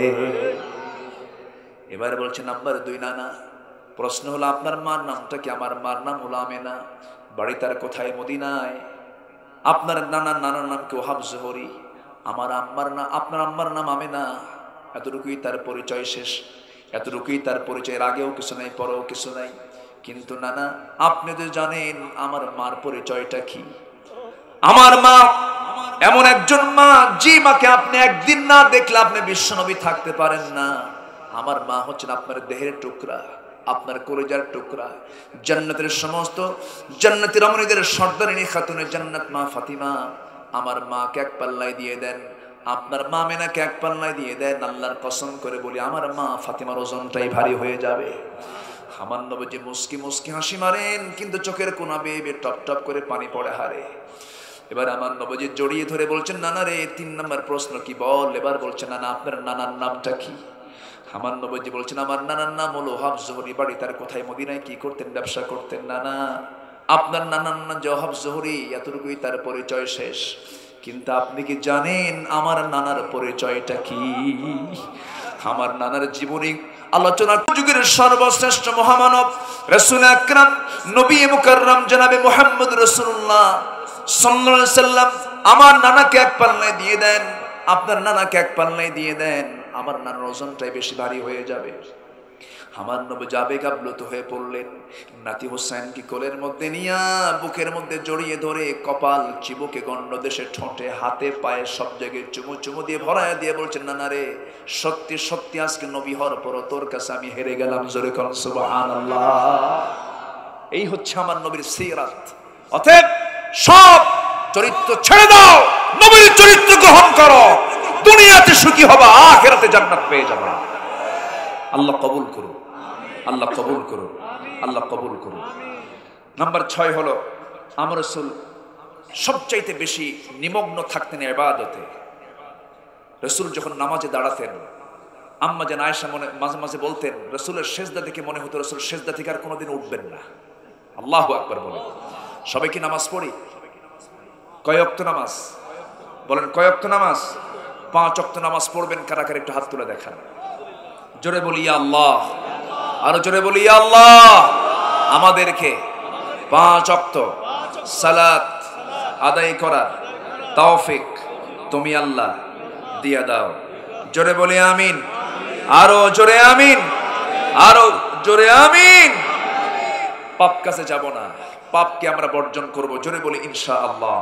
S1: এবার বলছে নাম্বার দুই, না না প্রশ্ন হলো আপনার মার নামটা কি? আমার মার নাম হলো আমেনা, বাড়ি তার কোথায়? মদিনায়। আপনার নানার নানার নাম কি? ওহাব জোহরি। আমার আম্মার নাম, আপনার আম্মার নাম আমেনা। এতটুকুই তার পরিচয়, শেষ। এতটুকুই তার পরিচয়ের আগেও কিছু নাই, পরেও কিছু নাই। কিন্তু নানা আপনি তো জানেন আমার মার পরিচয়টা কি? আমার মা এমন একজন মা, যে মাকে আপনি একদিন না দেখলে আপনি বিশ্বনবী থাকতে পারেন না। আমার মা হচ্ছেন আপনার দেহের টুকরা, আপনার কলিজার টুকরা। জান্নাতের সমস্ত জান্নাতি রমণীদের সর্দারিনী খাতুনে জান্নাত মা ফাতিমা। আমার মাকে এক পাল্লায় দিয়ে দেন, আপনার মা মেনাকে এক পাল্লায় দিয়ে দেন। আল্লাহর কসম করে বলি আমার মা ফাতিমার ওজনটাই ভারী হয়ে যাবে। আমার নবীজি মুস্কি মুস্কি হাসি মারেন, কিন্তু চোখের কোনা বেয়ে বেয়ে টপ টপ করে পানি পড়ে হারে। এবার আমার নবীজি জড়িয়ে ধরে বলছেন, নানা রে তিন নম্বর প্রশ্ন কি বল? এবার বলছেন, নানা আপনার নানার নামটা কি? আমার নবীজি বলছেন, আমার নানার নাম হলো ওহাব জোহরি, বাড়ি তার কোথায়? মদিনায়। কি করতেন? ব্যবসা করতেন। নানা আপনার নানার নাম যে ওহাব জোহরি, এতটুকুই তার পরিচয়, শেষ। কিন্তু আপনি কি জানেন আমার নানার পরিচয়টা কি? আমার নানার জীবনী আলোচনা যুগের সর্বশ্রেষ্ঠ মহামানব রাসূল আকরাম নবী মুকাররম জনাবে মুহাম্মদ রাসূলুল্লাহ সাল্লাল্লাহু আলাইহি সাল্লাম আমার নানাকে এক পাল্লায় দিয়ে দেন, আপনার নানাকে এক পাল্লায় দিয়ে দেন। আমার নানার ওজনটাই বেশি ভারী হয়ে যাবে। আমার নবী আবেগ আপ্লুত হয়ে পড়লেন। নাতি হোসেনকে কোলের মধ্যে নিয়া বুকের মধ্যে জড়িয়ে ধরে কপাল চিবুকে গণ্ডদেশে ঠোঁটে হাতে পায়ে সব জায়গায় চুমু চুমু দিয়ে ভরায়া দিয়ে বলছেন, নানা রে সত্যি সত্যি আজকে নবী হওয়ার পর তোর কাছে আমি হেরে গেলাম। জোরে কর সুবহানাল্লাহ। এই হচ্ছে আমার নবীর সিরাত। অতএব সব চরিত্র ছেড়ে দাও, নবীর চরিত্র গ্রহণ করো। দুনিয়াতে সুখী হবা, আখিরাতে জান্নাত পেয়ে যাবা। আল্লাহ কবুল করুন, আল্লাহ কবুল করুন, আল্লাহ কবুল করুন। নাম্বার ছয় হলো আমার রাসূল সবচাইতে বেশি নিমগ্ন থাকতেন ইবাদতে। রাসূল যখন নামাজে দাঁড়াতেন, আম্মা জান আয়েশা মনে মাঝে মাঝে বলতেন, রাসূলের সেজদা দেখে মনে হতো রাসূল সেজদা থেকে আর কোনোদিন উঠবেন না। আল্লাহু আকবার বলে। সবাই কি নামাজ পড়ি? কয় ওয়াক্ত নামাজ বলেন? কয় ওয়াক্ত নামাজ? পাঁচ ওয়াক্ত নামাজ পড়বেন কারা কারা একটু হাত তুলে দেখান। জোরে বলি ইয়া আল্লাহ, আরো জোরে বলি ইয়া আল্লাহ। আমাদেরকে পাঁচ ওয়াক্ত সালাত আদায় করার তৌফিক তুমি আল্লাহ দিয়া দাও। জোরে বলি আমিন, আরো জোরে আমিন, আরো জোরে আমিন। পাপ কাছে যাব না, পাপকে আমরা বর্জন করব। জোরে বলি ইনশাআল্লাহ।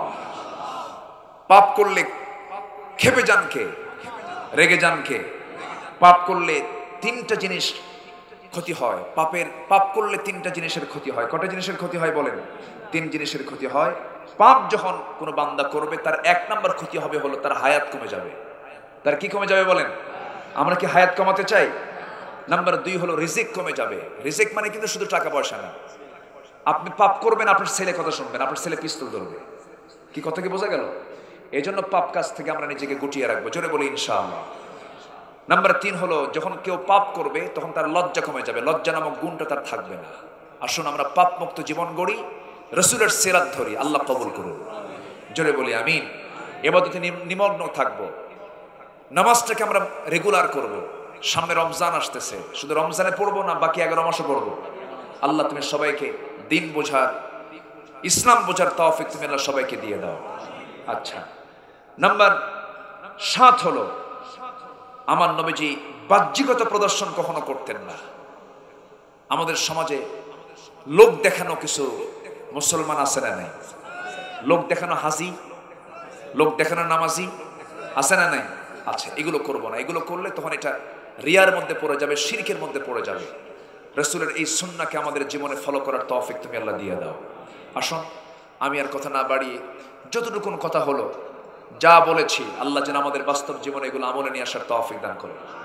S1: পাপ করলে খেপে যান কে? রেগে যান কে? পাপ করলে তিনটা জিনিস ক্ষতি হয়। পাপের পাপ করলে তিনটা জিনিসের ক্ষতি হয়। কটা জিনিসের ক্ষতি হয় বলেন? তিন জিনিসের ক্ষতি হয়। পাপ যখন কোনো বান্দা করবে তার এক নাম্বার ক্ষতি হবে হলো তার হায়াত কমে যাবে। তার কি কমে যাবে বলেন? আমরা কি হায়াত কমাতে চাই? নাম্বার দুই হলো রিজিক কমে যাবে। রিজিক মানে কিন্তু শুধু টাকা পয়সা না। আপনি পাপ করবেন, আপনার ছেলে কথা শুনবেন, আপনার ছেলে পিস্তল ধরবে। কি কথা কি বোঝা গেল? এই জন্য পাপ কাজ থেকে আমরা নিজেকে গুটিয়ে রাখবো। জোরে বলি ইনশাআল্লাহ। নাম্বার তিন হলো যখন কেউ পাপ করবে তখন তার লজ্জা কমে যাবে, লজ্জা নামক গুণটা তার থাকবে না। আসুন আমরা পাপ মুক্ত জীবন গড়ি, রাসূলের সিরাত ধরি। আল্লাহ কবুল করুন। জোরে বলি আমিন। ইবাদতে নিমগ্ন থাকবো, নামাজটাকে আমরা রেগুলার করব, সামনে রমজান আসতেছে, শুধু রমজানে পড়বো না, বাকি এগারো মাসে পড়বো। আল্লাহ তুমি সবাইকে দিন বোঝার, ইসলাম বোঝার তৌফিক তুমি আল্লাহ সবাইকে দিয়ে দাও। আচ্ছা, নাম্বার সাত হলো, আমার নবীজি বাহ্যিকত প্রদর্শন কখনো করতেন না। আমাদের সমাজে লোক দেখানো কিছু মুসলমান আছে না নাই? লোক দেখানো হাজি, লোক দেখানো নামাজি আছে না নাই? আচ্ছা, এগুলো করবো না। এগুলো করলে তখন এটা রিয়ার মধ্যে পড়ে যাবে, শিরকের মধ্যে পড়ে যাবে। রাসূলের এই সুন্নাহকে আমাদের জীবনে ফলো করার তৌফিক তুমি আল্লাহ দিয়ে দাও। আসুন, আমি আর কথা না বাড়িয়ে যতটুকুন কথা হলো, যা বলেছি, আল্লাহ যেন আমাদের বাস্তব জীবনে এগুলো আমলে নিয়ে আসার তৌফিক দান করে।